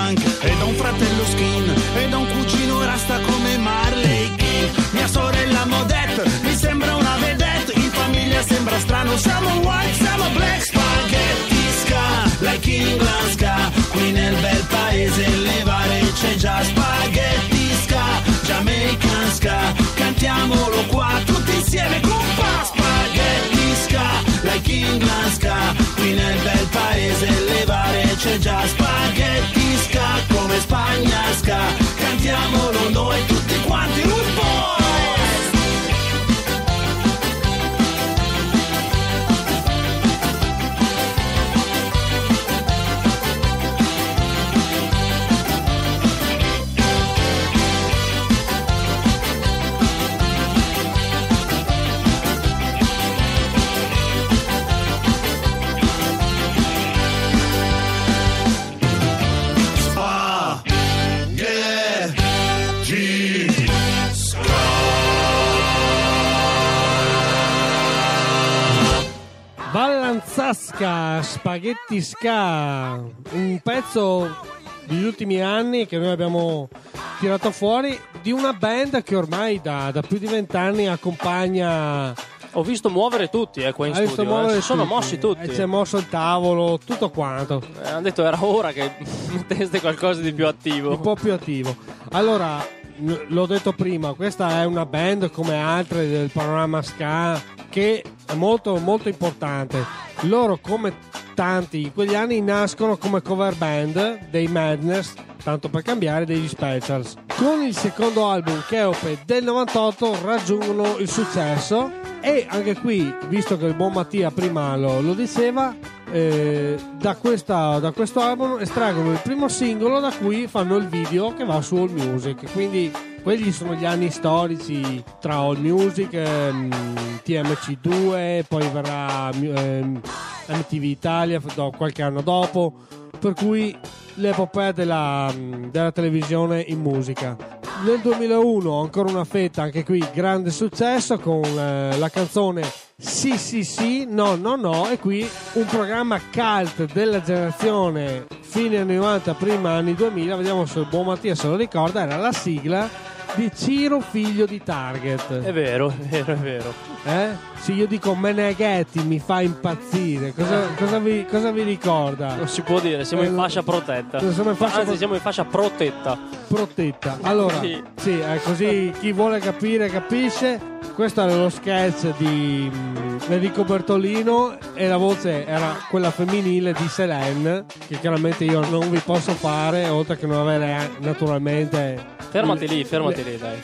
punk, e da un fratello skin, e da un cugino rasta come Marley King. Mia sorella Modette mi sembra una vedette, in famiglia sembra strano, siamo white, siamo black. Spaghetti ska, like England ska, qui nel bel paese levare c'è già. Spaghetti ska, Jamaican ska, cantiamolo qua tutti insieme, compa. Spaghetti ska, like England ska, qui nel bel paese levare c'è già. Spaghetti ska, come Spagna ska, cantiamolo noi tutti quanti, Rude Boys. Vallanzasca, Spaghetti Ska, un pezzo degli ultimi anni che noi abbiamo tirato fuori di una band che ormai da più di 20 anni accompagna. Ho visto muovere tutti qua in studio, si sono mossi tutti. Si è mosso il tavolo, tutto quanto. Hanno detto era ora che metteste qualcosa di più attivo. Un po' più attivo. Allora, l'ho detto prima, questa è una band come altre del panorama ska che è molto molto importante. Loro, come tanti in quegli anni, nascono come cover band dei Madness, tanto per cambiare, degli Specials. Con il secondo album, Cheope, del 98 raggiungono il successo, e anche qui, visto che il buon Mattia prima lo diceva, da questo album estraggono il primo singolo da cui fanno il video che va su AllMusic. Quindi quelli sono gli anni storici tra AllMusic, TMC2, poi verrà MTV Italia qualche anno dopo, per cui l'epopea della televisione in musica. Nel 2001 ancora una fetta, anche qui grande successo con la canzone Sì sì sì, no no no, e qui un programma cult della generazione fine anni 90, prima anni 2000, vediamo se il buon Mattia se lo ricorda, era la sigla di Ciro figlio di Target. È vero, è vero. Sì, io dico Meneghetti mi fa impazzire. Cosa vi ricorda? Non si può dire, siamo in fascia protetta. Siamo in fascia protetta. Protetta. Allora, sì, è così, chi vuole capire capisce. Questo era lo sketch di Enrico Bertolino e la voce era quella femminile di Selene, che chiaramente io non vi posso fare, oltre che non avere naturalmente... Fermati lì, dai.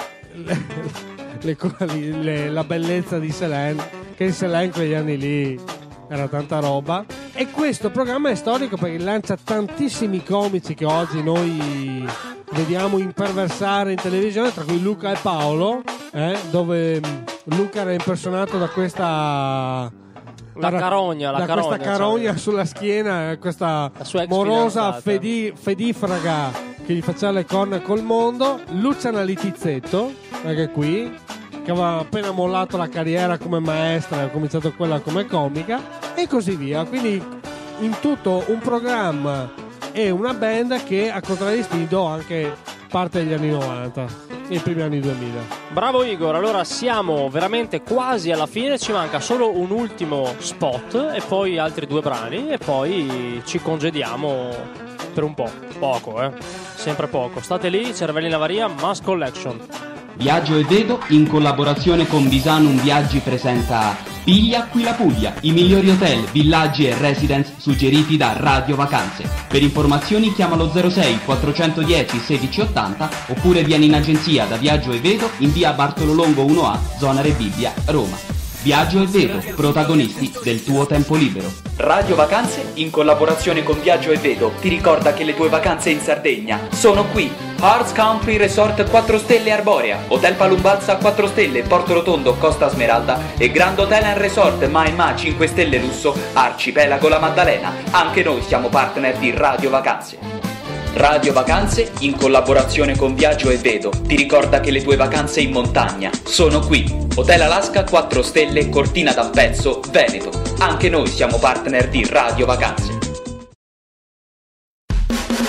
La bellezza di Selene, che in Selene quegli anni lì era tanta roba. E questo programma è storico perché lancia tantissimi comici che oggi noi vediamo imperversare in televisione, tra cui Luca e Paolo, dove Luca era impersonato da questa... questa carogna sulla schiena, questa morosa fedifraga che gli faceva le corna col mondo. Luciana Litizzetto, anche qui, che aveva appena mollato la carriera come maestra e ha cominciato quella come comica, e così via. Quindi in tutto un programma e una band che ha contraddistinto anche parte degli anni 90 e i primi anni 2000. Bravo Igor, allora siamo veramente quasi alla fine, ci manca solo un ultimo spot e poi altri 2 brani e poi ci congediamo per un po', poco, sempre poco. State lì, cervelli in avaria, Mass Collection. Viaggio e Vedo, in collaborazione con Bisanum Viaggi, presenta Piglia qui la Puglia, i migliori hotel, villaggi e residence suggeriti da Radio Vacanze. Per informazioni chiama lo 06 410 1680 oppure vieni in agenzia da Viaggio e Vedo in via Bartolo Longo 1A, zona Rebibbia, Roma. Viaggio e Vedo, protagonisti del tuo tempo libero. Radio Vacanze, in collaborazione con Viaggio e Vedo, ti ricorda che le tue vacanze in Sardegna sono qui. Hearts Country Resort 4 Stelle Arborea, Hotel Palumbalza 4 Stelle, Porto Rotondo, Costa Smeralda e Grand Hotel and Resort Ma 5 Stelle Lusso, Arcipelago La Maddalena. Anche noi siamo partner di Radio Vacanze. Radio Vacanze, in collaborazione con Viaggio e Vedo, ti ricorda che le tue vacanze in montagna sono qui. Hotel Alaska 4 Stelle, Cortina d'Ampezzo, Veneto. Anche noi siamo partner di Radio Vacanze.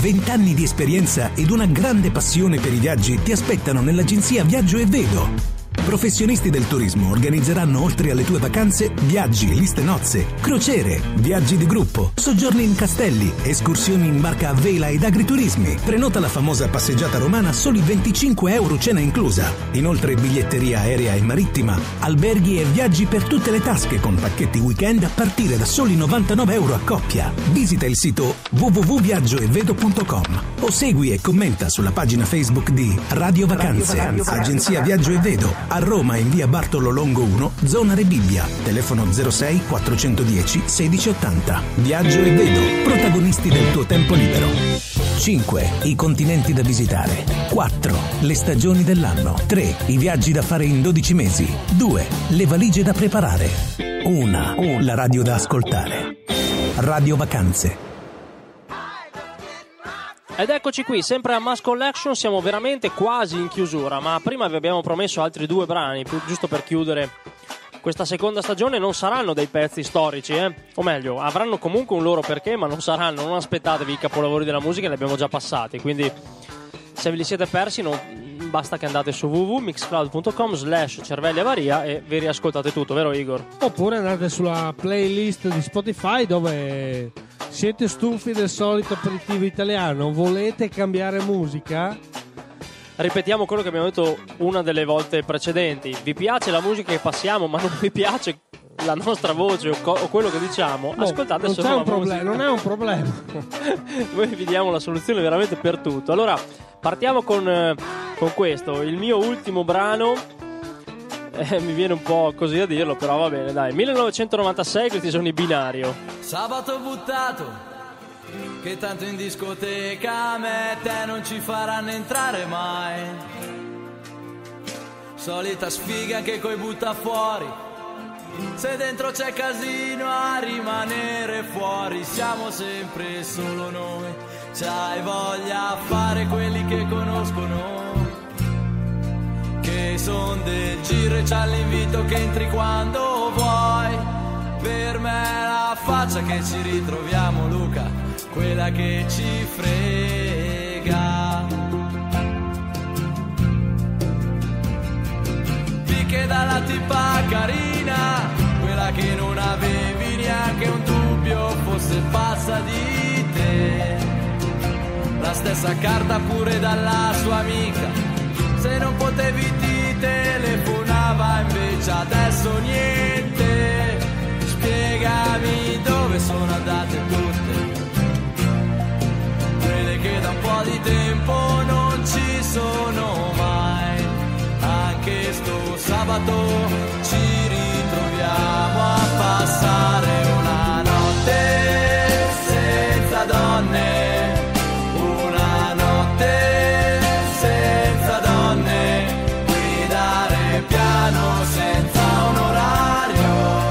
20 anni di esperienza ed una grande passione per i viaggi ti aspettano nell'agenzia Viaggio e Vedo. Professionisti del turismo organizzeranno oltre alle tue vacanze viaggi, liste nozze, crociere, viaggi di gruppo, soggiorni in castelli, escursioni in barca a vela ed agriturismi. Prenota la famosa passeggiata romana a soli 25 euro cena inclusa. Inoltre biglietteria aerea e marittima, alberghi e viaggi per tutte le tasche con pacchetti weekend a partire da soli 99 euro a coppia. Visita il sito www.viaggioevedo.com o segui e commenta sulla pagina Facebook di Radio Vacanze, Agenzia Viaggio e Vedo, a Roma in via Bartolo Longo 1, zona Rebibbia, telefono 06 410 1680. Viaggio e Vedo, protagonisti del tuo tempo libero. 5. I continenti da visitare. 4. Le stagioni dell'anno. 3. I viaggi da fare in 12 mesi. 2. Le valigie da preparare. 1. La radio da ascoltare. Radio Vacanze. Ed eccoci qui, sempre a Mass Collection, siamo veramente quasi in chiusura, ma prima vi abbiamo promesso altri 2 brani, giusto per chiudere questa seconda stagione. Non saranno dei pezzi storici, o meglio, avranno comunque un loro perché, ma non aspettatevi i capolavori della musica, li abbiamo già passati, quindi se ve li siete persi basta che andate su www.mixcloud.com/cervelliavaria e vi riascoltate tutto, vero Igor? Oppure andate sulla playlist di Spotify dove... Siete stufi del solito aperitivo italiano? Volete cambiare musica? Ripetiamo quello che abbiamo detto una delle volte precedenti. Vi piace la musica che passiamo, ma non vi piace la nostra voce o quello che diciamo? Ascoltate non solo c'è la un problema, musica. non è un problema. Noi vi diamo la soluzione veramente per tutto. Allora, partiamo con questo, il mio ultimo brano. Mi viene un po' così a dirlo, però va bene, dai. 1996, questi sono i Binario. Sabato buttato, che tanto in discoteca a me e te non ci faranno entrare mai. Solita sfiga che coi butta fuori, se dentro c'è casino a rimanere fuori. Siamo sempre solo noi, c'hai voglia a fare quelli che conoscono, che son del giro e c'ha l'invito che entri quando vuoi. Per me la faccia che ci ritroviamo, Luca, quella che ci frega. Picche dalla tipa carina, quella che non avevi neanche un dubbio fosse pazza di te. La stessa carta pure dalla sua amica, se non potevi ti telefonava, invece adesso niente. Spiegami dove sono andate tutte quelle che da un po' di tempo non ci sono mai. Anche sto sabato ci ritroviamo a passare una notte senza donne, una notte senza donne, guidare piano senza un orario,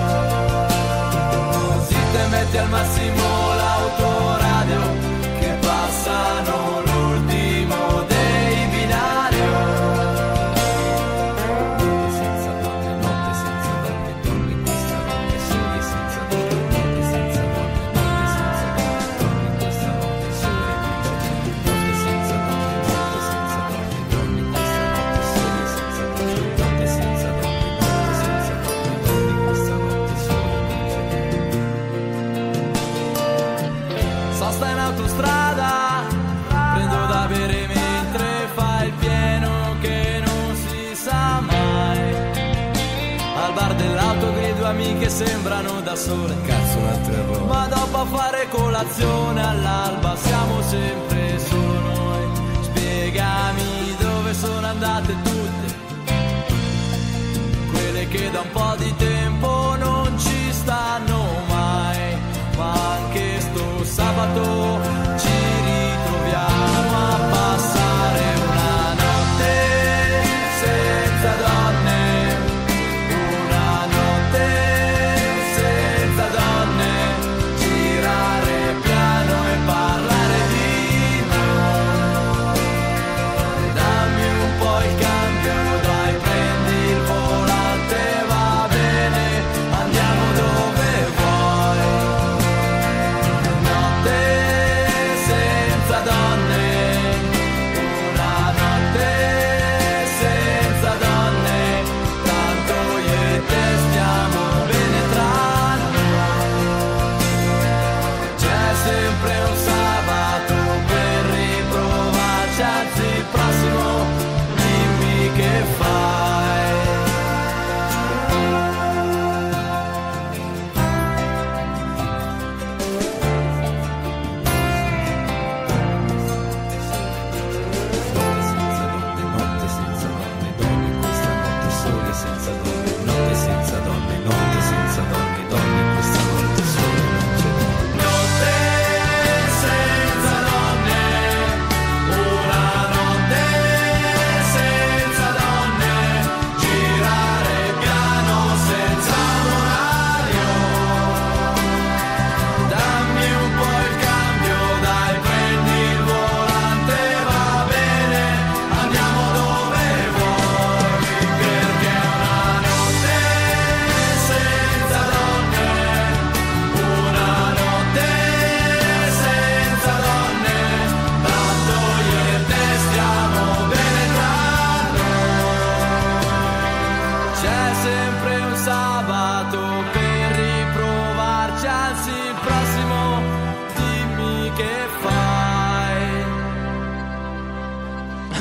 zitta e metti al massimo l'autoradio, che passano l'ultimo dei binario. Notte senza donne, notte senza donne, dormi questa notte soli senza donne, notte senza donne, notte senza donne, dormi questa notte soli, notte senza donne, notte senza donne, dormi questa notte soli senza donne, notte senza donne, notte senza donne, dormi questa notte soli. Sosta in autostrada, prendo da bere mentre fa il pieno che non si sa mai. Al bar dell'autogrill due amiche sembrano da sole, cazzo un altro errore, ma dopo a fare colazione all'alba siamo sempre solo noi. Spiegami dove sono andate tutte quelle che da un po' di tempo non ci stanno mai. Ma anche sto sabato ci ritroviamo a passare una notte senza donne, una notte senza donne, girare piano e parlare di noi. Dammi un po' il cambio, dai, prendi il volante, va bene, andiamo dove vuoi. Notte senza donne.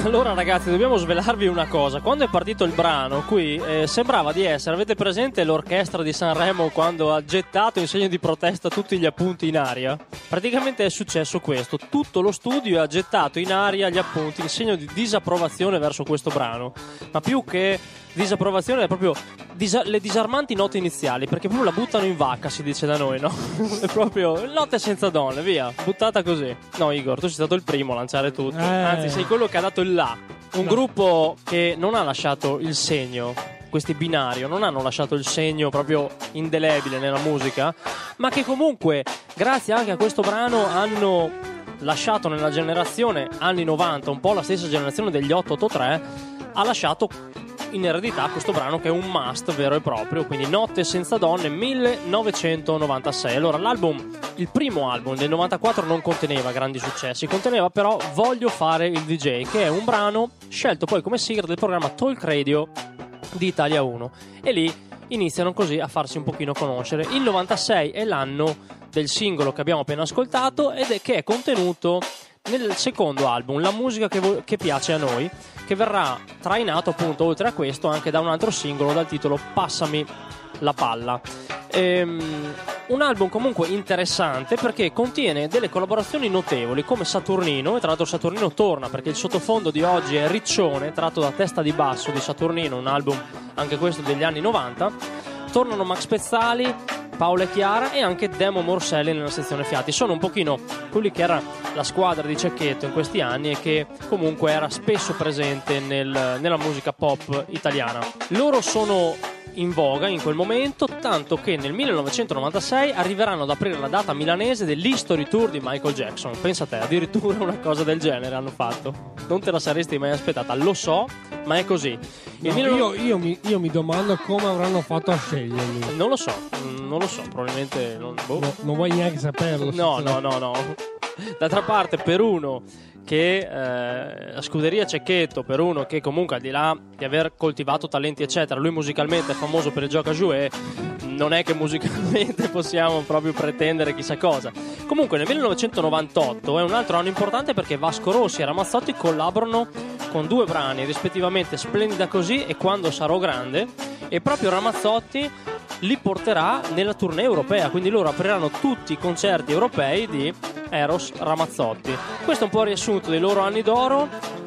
Allora ragazzi, dobbiamo svelarvi una cosa. Quando è partito il brano qui sembrava di essere, avete presente l'orchestra di Sanremo quando ha gettato in segno di protesta tutti gli appunti in aria? Praticamente è successo questo, tutto lo studio ha gettato in aria gli appunti in segno di disapprovazione verso questo brano, ma più che disapprovazione è proprio le disarmanti note iniziali, perché proprio la buttano in vacca, si dice da noi, no? È proprio notte senza donne, via, buttata così. No Igor, tu sei stato il primo a lanciare tutto, anzi sei quello che ha dato il là. Un gruppo che non ha lasciato il segno, questi binario non hanno lasciato il segno proprio indelebile nella musica, ma che comunque grazie anche a questo brano hanno lasciato nella generazione anni 90, un po' la stessa generazione degli 883, ha lasciato in eredità questo brano che è un must vero e proprio, quindi Notte senza donne 1996. Allora l'album, il primo album del 94 non conteneva grandi successi, conteneva però Voglio fare il DJ, che è un brano scelto poi come sigla del programma Talk Radio di Italia 1, e lì iniziano così a farsi un pochino conoscere. Il 96 è l'anno del singolo che abbiamo appena ascoltato ed è che è contenuto nel secondo album, La musica che piace a noi, che verrà trainato appunto oltre a questo anche da un altro singolo dal titolo Passami la palla. Un album comunque interessante perché contiene delle collaborazioni notevoli come Saturnino, e tra l'altro Saturnino torna perché il sottofondo di oggi è Riccione, tratto da Testa di basso di Saturnino, un album anche questo degli anni 90. Tornano Max Pezzali, Paola e Chiara e anche Demo Morselli nella sezione fiati. Sono un pochino quelli che era la squadra di Cecchetto in questi anni e che comunque era spesso presente nella musica pop italiana. Loro sono in voga in quel momento, tanto che nel 1996 arriveranno ad aprire la data milanese dell'History Tour di Michael Jackson. Pensa te, addirittura una cosa del genere hanno fatto. Non te la saresti mai aspettata, lo so, ma è così. Io mi domando come avranno fatto a sceglierli. Non lo so, probabilmente non vuoi neanche saperlo. No. D'altra parte, per uno che la scuderia Cecchetto, per uno che comunque al di là di aver coltivato talenti eccetera, lui musicalmente è famoso per il gioco a jouet, non è che musicalmente possiamo proprio pretendere chissà cosa. Comunque nel 1998 è un altro anno importante perché Vasco Rossi e Ramazzotti collaborano con due brani rispettivamente Splendida così e Quando sarò grande, e proprio Ramazzotti li porterà nella tournée europea, quindi loro apriranno tutti i concerti europei di Eros Ramazzotti. Questo è un po' il riassunto dei loro anni d'oro.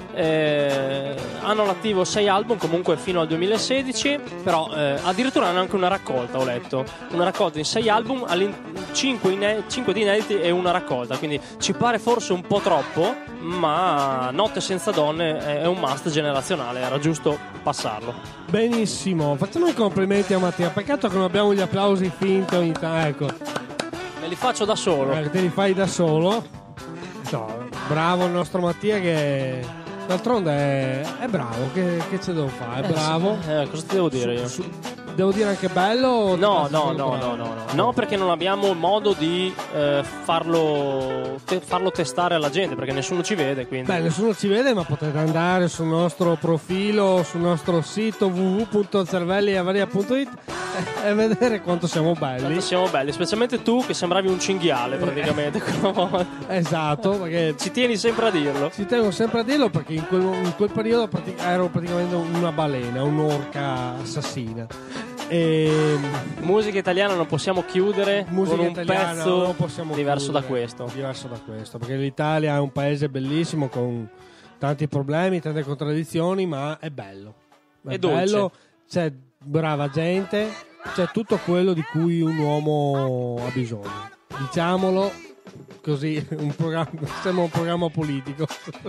Hanno all'attivo 6 album comunque fino al 2016, però addirittura hanno anche una raccolta, ho letto, una raccolta di 6 album, 5 di inediti e una raccolta, quindi ci pare forse un po' troppo, ma Notte senza donne è un must generazionale, era giusto passarlo. Benissimo, facciamo i complimenti a Mattia, peccato che non abbiamo gli applausi finti ogni tanto, ecco. Me li faccio da solo. Te li fai da solo? No, bravo il nostro Mattia che d'altronde è bravo, che ce devo fare? È bravo. Cosa ti devo dire io? Devo dire anche bello? No, perché non abbiamo modo di farlo testare alla gente, perché nessuno ci vede, quindi. Beh, nessuno ci vede, ma potete andare sul nostro profilo, sul nostro sito www.cervelliavaria.it e vedere quanto siamo belli. Quanto siamo belli, specialmente tu che sembravi un cinghiale praticamente. Esatto, perché ci tieni sempre a dirlo. Ci tengo sempre a dirlo perché in quel periodo ero praticamente una balena, un'orca assassina. Musica italiana non possiamo chiudere con un pezzo diverso da questo. Diverso da questo, perché l'Italia è un paese bellissimo con tanti problemi, tante contraddizioni, ma è bello. È dolce. C'è brava gente, c'è tutto quello di cui un uomo ha bisogno. Diciamolo così, sembra un programma politico.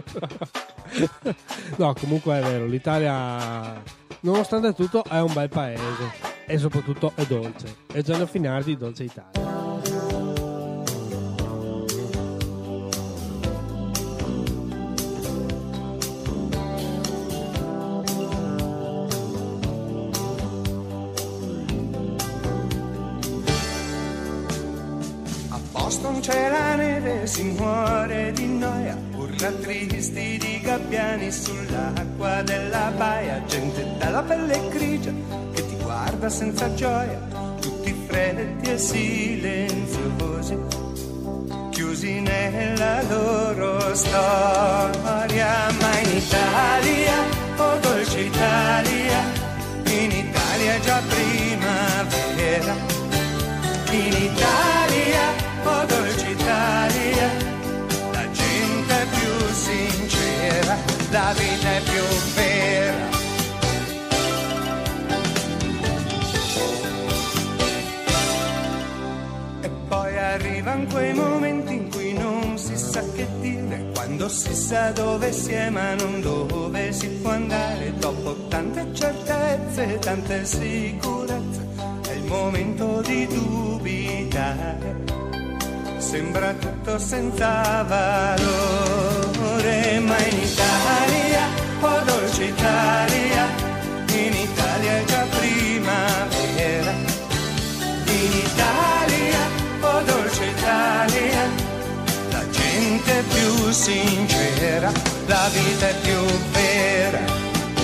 No, comunque è vero, l'Italia nonostante tutto è un bel paese e soprattutto è dolce. È Gianni Finardi, Dolce Italia. Boston c'è la neve, si muore di noia, urla tristi di gabbiani sull'acqua della baia, gente dalla pelle grigia che ti guarda senza gioia, tutti freddi e silenziosi, chiusi chiusi nella loro storia. Ma in Italia, oh dolce Italia, in Italia è già primavera. In Italia, oh dolce Italia, la gente è più sincera, la vita è più vera. E poi arrivano quei momenti in cui non si sa che dire, quando si sa dove si è ma non dove si può andare. Dopo tante certezze, tante sicurezze, è il momento di dubitare. Sembra tutto senza valore, ma in Italia, oh dolce Italia, in Italia è già primavera. In Italia, oh dolce Italia, la gente è più sincera, la vita è più vera.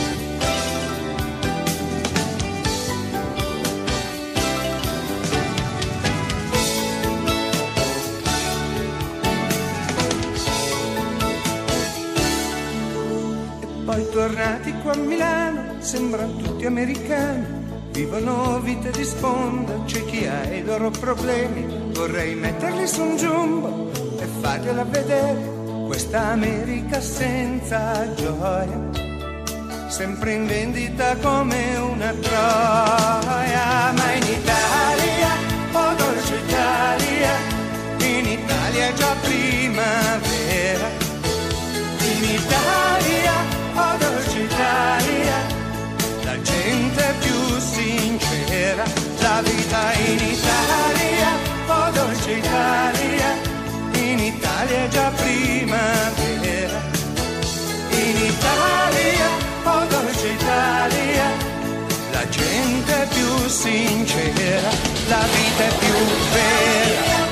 Poi tornati qua a Milano, sembrano tutti americani, vivono vite di sponda, c'è chi ha i loro problemi. Vorrei metterli su un jumbo e fargliela vedere, questa America senza gioia, sempre in vendita come una troia. Ma in Italia, oh dolce Italia, in Italia è già primavera. In Italia, oh dolce Italia, la gente è più sincera, la vita in Italia, oh dolce Italia, in Italia è già primavera. In Italia, oh dolce Italia, la gente è più sincera, la vita è più vera.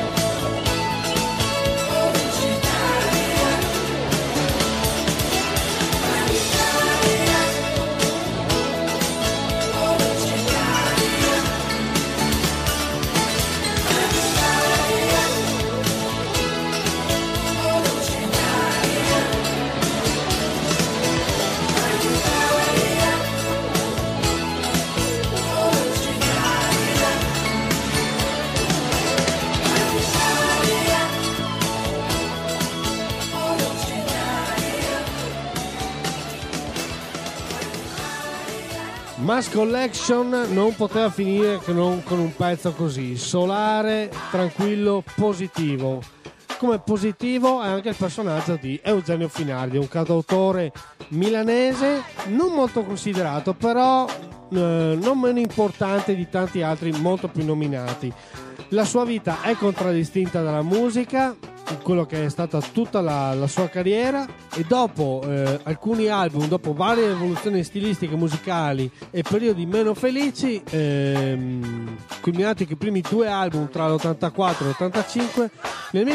Mass Collection non poteva finire che non con un pezzo così, solare, tranquillo, positivo. Come positivo è anche il personaggio di Eugenio Finardi, un cantautore milanese non molto considerato, però non meno importante di tanti altri molto più nominati. La sua vita è contraddistinta dalla musica, quello che è stata tutta la sua carriera, e dopo alcuni album, dopo varie evoluzioni stilistiche musicali e periodi meno felici, culminati con i primi due album tra l'84 e l'85, nel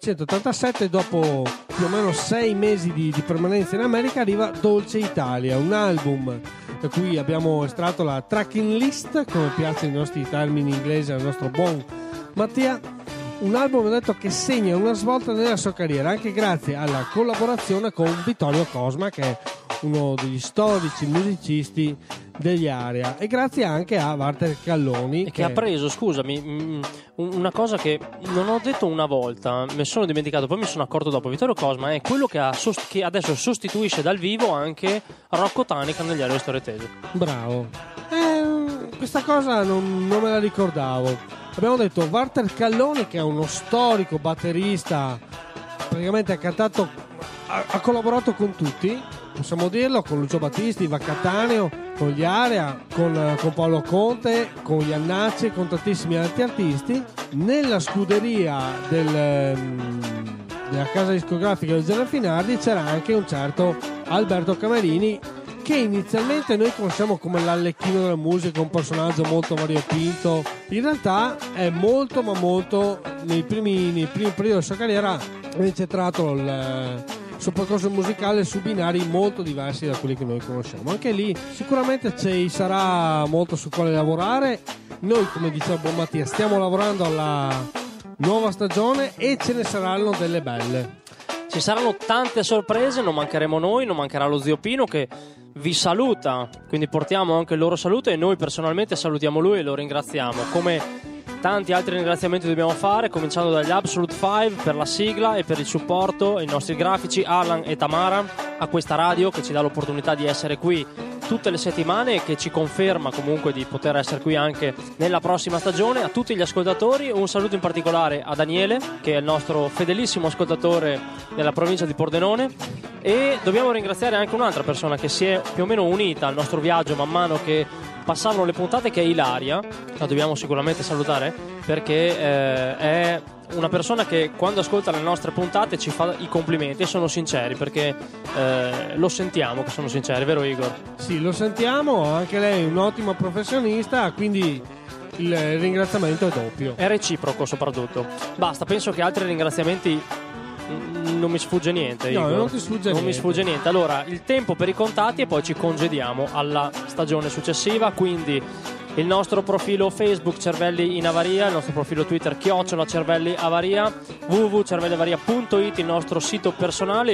1987, dopo più o meno 6 mesi di permanenza in America, arriva Dolce Italia, un album da cui abbiamo estratto la tracking list, come piacciono i nostri termini inglesi al nostro buon Mattia. Un album, ho detto, che segna una svolta nella sua carriera, anche grazie alla collaborazione con Vittorio Cosma, che è uno degli storici musicisti degli Area, e grazie anche a Walter Calloni, che ha preso, scusami, una cosa che non ho detto una volta, mi sono dimenticato, poi mi sono accorto dopo. Vittorio Cosma è quello che adesso sostituisce dal vivo anche Rocco Tanica negli Area Storie Tese. Bravo. Questa cosa non me la ricordavo. Abbiamo detto Walter Calloni, che è uno storico batterista, praticamente ha collaborato con tutti, possiamo dirlo, con Lucio Battisti, Iva Cattaneo, con gli Area, con Paolo Conte, con Iannacci, con tantissimi altri artisti. Nella scuderia della casa discografica di Eugenio Finardi c'era anche un certo Alberto Camerini, che inizialmente noi conosciamo come l'Arlecchino della musica, un personaggio molto variopinto. In realtà è molto, ma molto, nei primi periodi della sua carriera ha incentrato il suo percorso musicale su binari molto diversi da quelli che noi conosciamo. Anche lì sicuramente ci sarà molto su quale lavorare. Noi, come diceva Buon Mattia, stiamo lavorando nuova stagione e ce ne saranno delle belle. Ci saranno tante sorprese, non mancheremo noi, non mancherà lo zio Pino che vi saluta, quindi portiamo anche il loro saluto e noi personalmente salutiamo lui e lo ringraziamo. Come tanti altri ringraziamenti dobbiamo fare, cominciando dagli Absolute 5 per la sigla e per il supporto, i nostri grafici Alan e Tamara, a questa radio che ci dà l'opportunità di essere qui tutte le settimane e che ci conferma comunque di poter essere qui anche nella prossima stagione. A tutti gli ascoltatori un saluto in particolare a Daniele, che è il nostro fedelissimo ascoltatore della provincia di Pordenone, e dobbiamo ringraziare anche un'altra persona che si è più o meno unita al nostro viaggio man mano che passavano le puntate, che è Ilaria. La dobbiamo sicuramente salutare perché è una persona che quando ascolta le nostre puntate ci fa i complimenti e sono sinceri, perché lo sentiamo che sono sinceri, vero Igor? Sì, lo sentiamo, anche lei è un ottimo professionista, quindi il ringraziamento è doppio. È reciproco soprattutto. Basta, penso che altri ringraziamenti non mi sfugge niente, Igor. No, non ti sfugge niente. Mi sfugge niente. Allora, il tempo per i contatti e poi ci congediamo alla stagione successiva, quindi il nostro profilo Facebook Cervelli in Avaria, il nostro profilo Twitter @cervelliavaria, www.cervelliavaria.it, il nostro sito personale,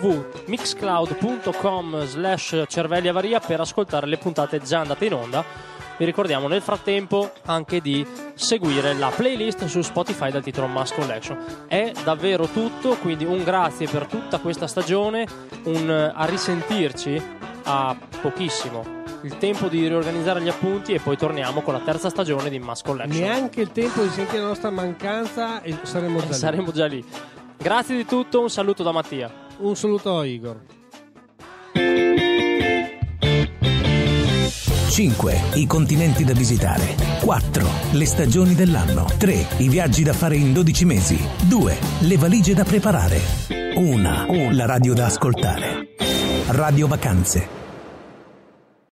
www.mixcloud.com/cervelliavaria per ascoltare le puntate già andate in onda. Vi ricordiamo nel frattempo anche di seguire la playlist su Spotify dal titolo Mass Collection. È davvero tutto, quindi un grazie per tutta questa stagione, a risentirci a pochissimo. Il tempo di riorganizzare gli appunti e poi torniamo con la terza stagione di Mass Collection. Neanche il tempo di sentire la nostra mancanza e saremo già lì. Saremo già lì. Grazie di tutto, un saluto da Mattia. Un saluto a Igor. 5. I continenti da visitare. 4. Le stagioni dell'anno. 3. I viaggi da fare in 12 mesi. 2. Le valigie da preparare. 1. La radio da ascoltare. Radio Vacanze.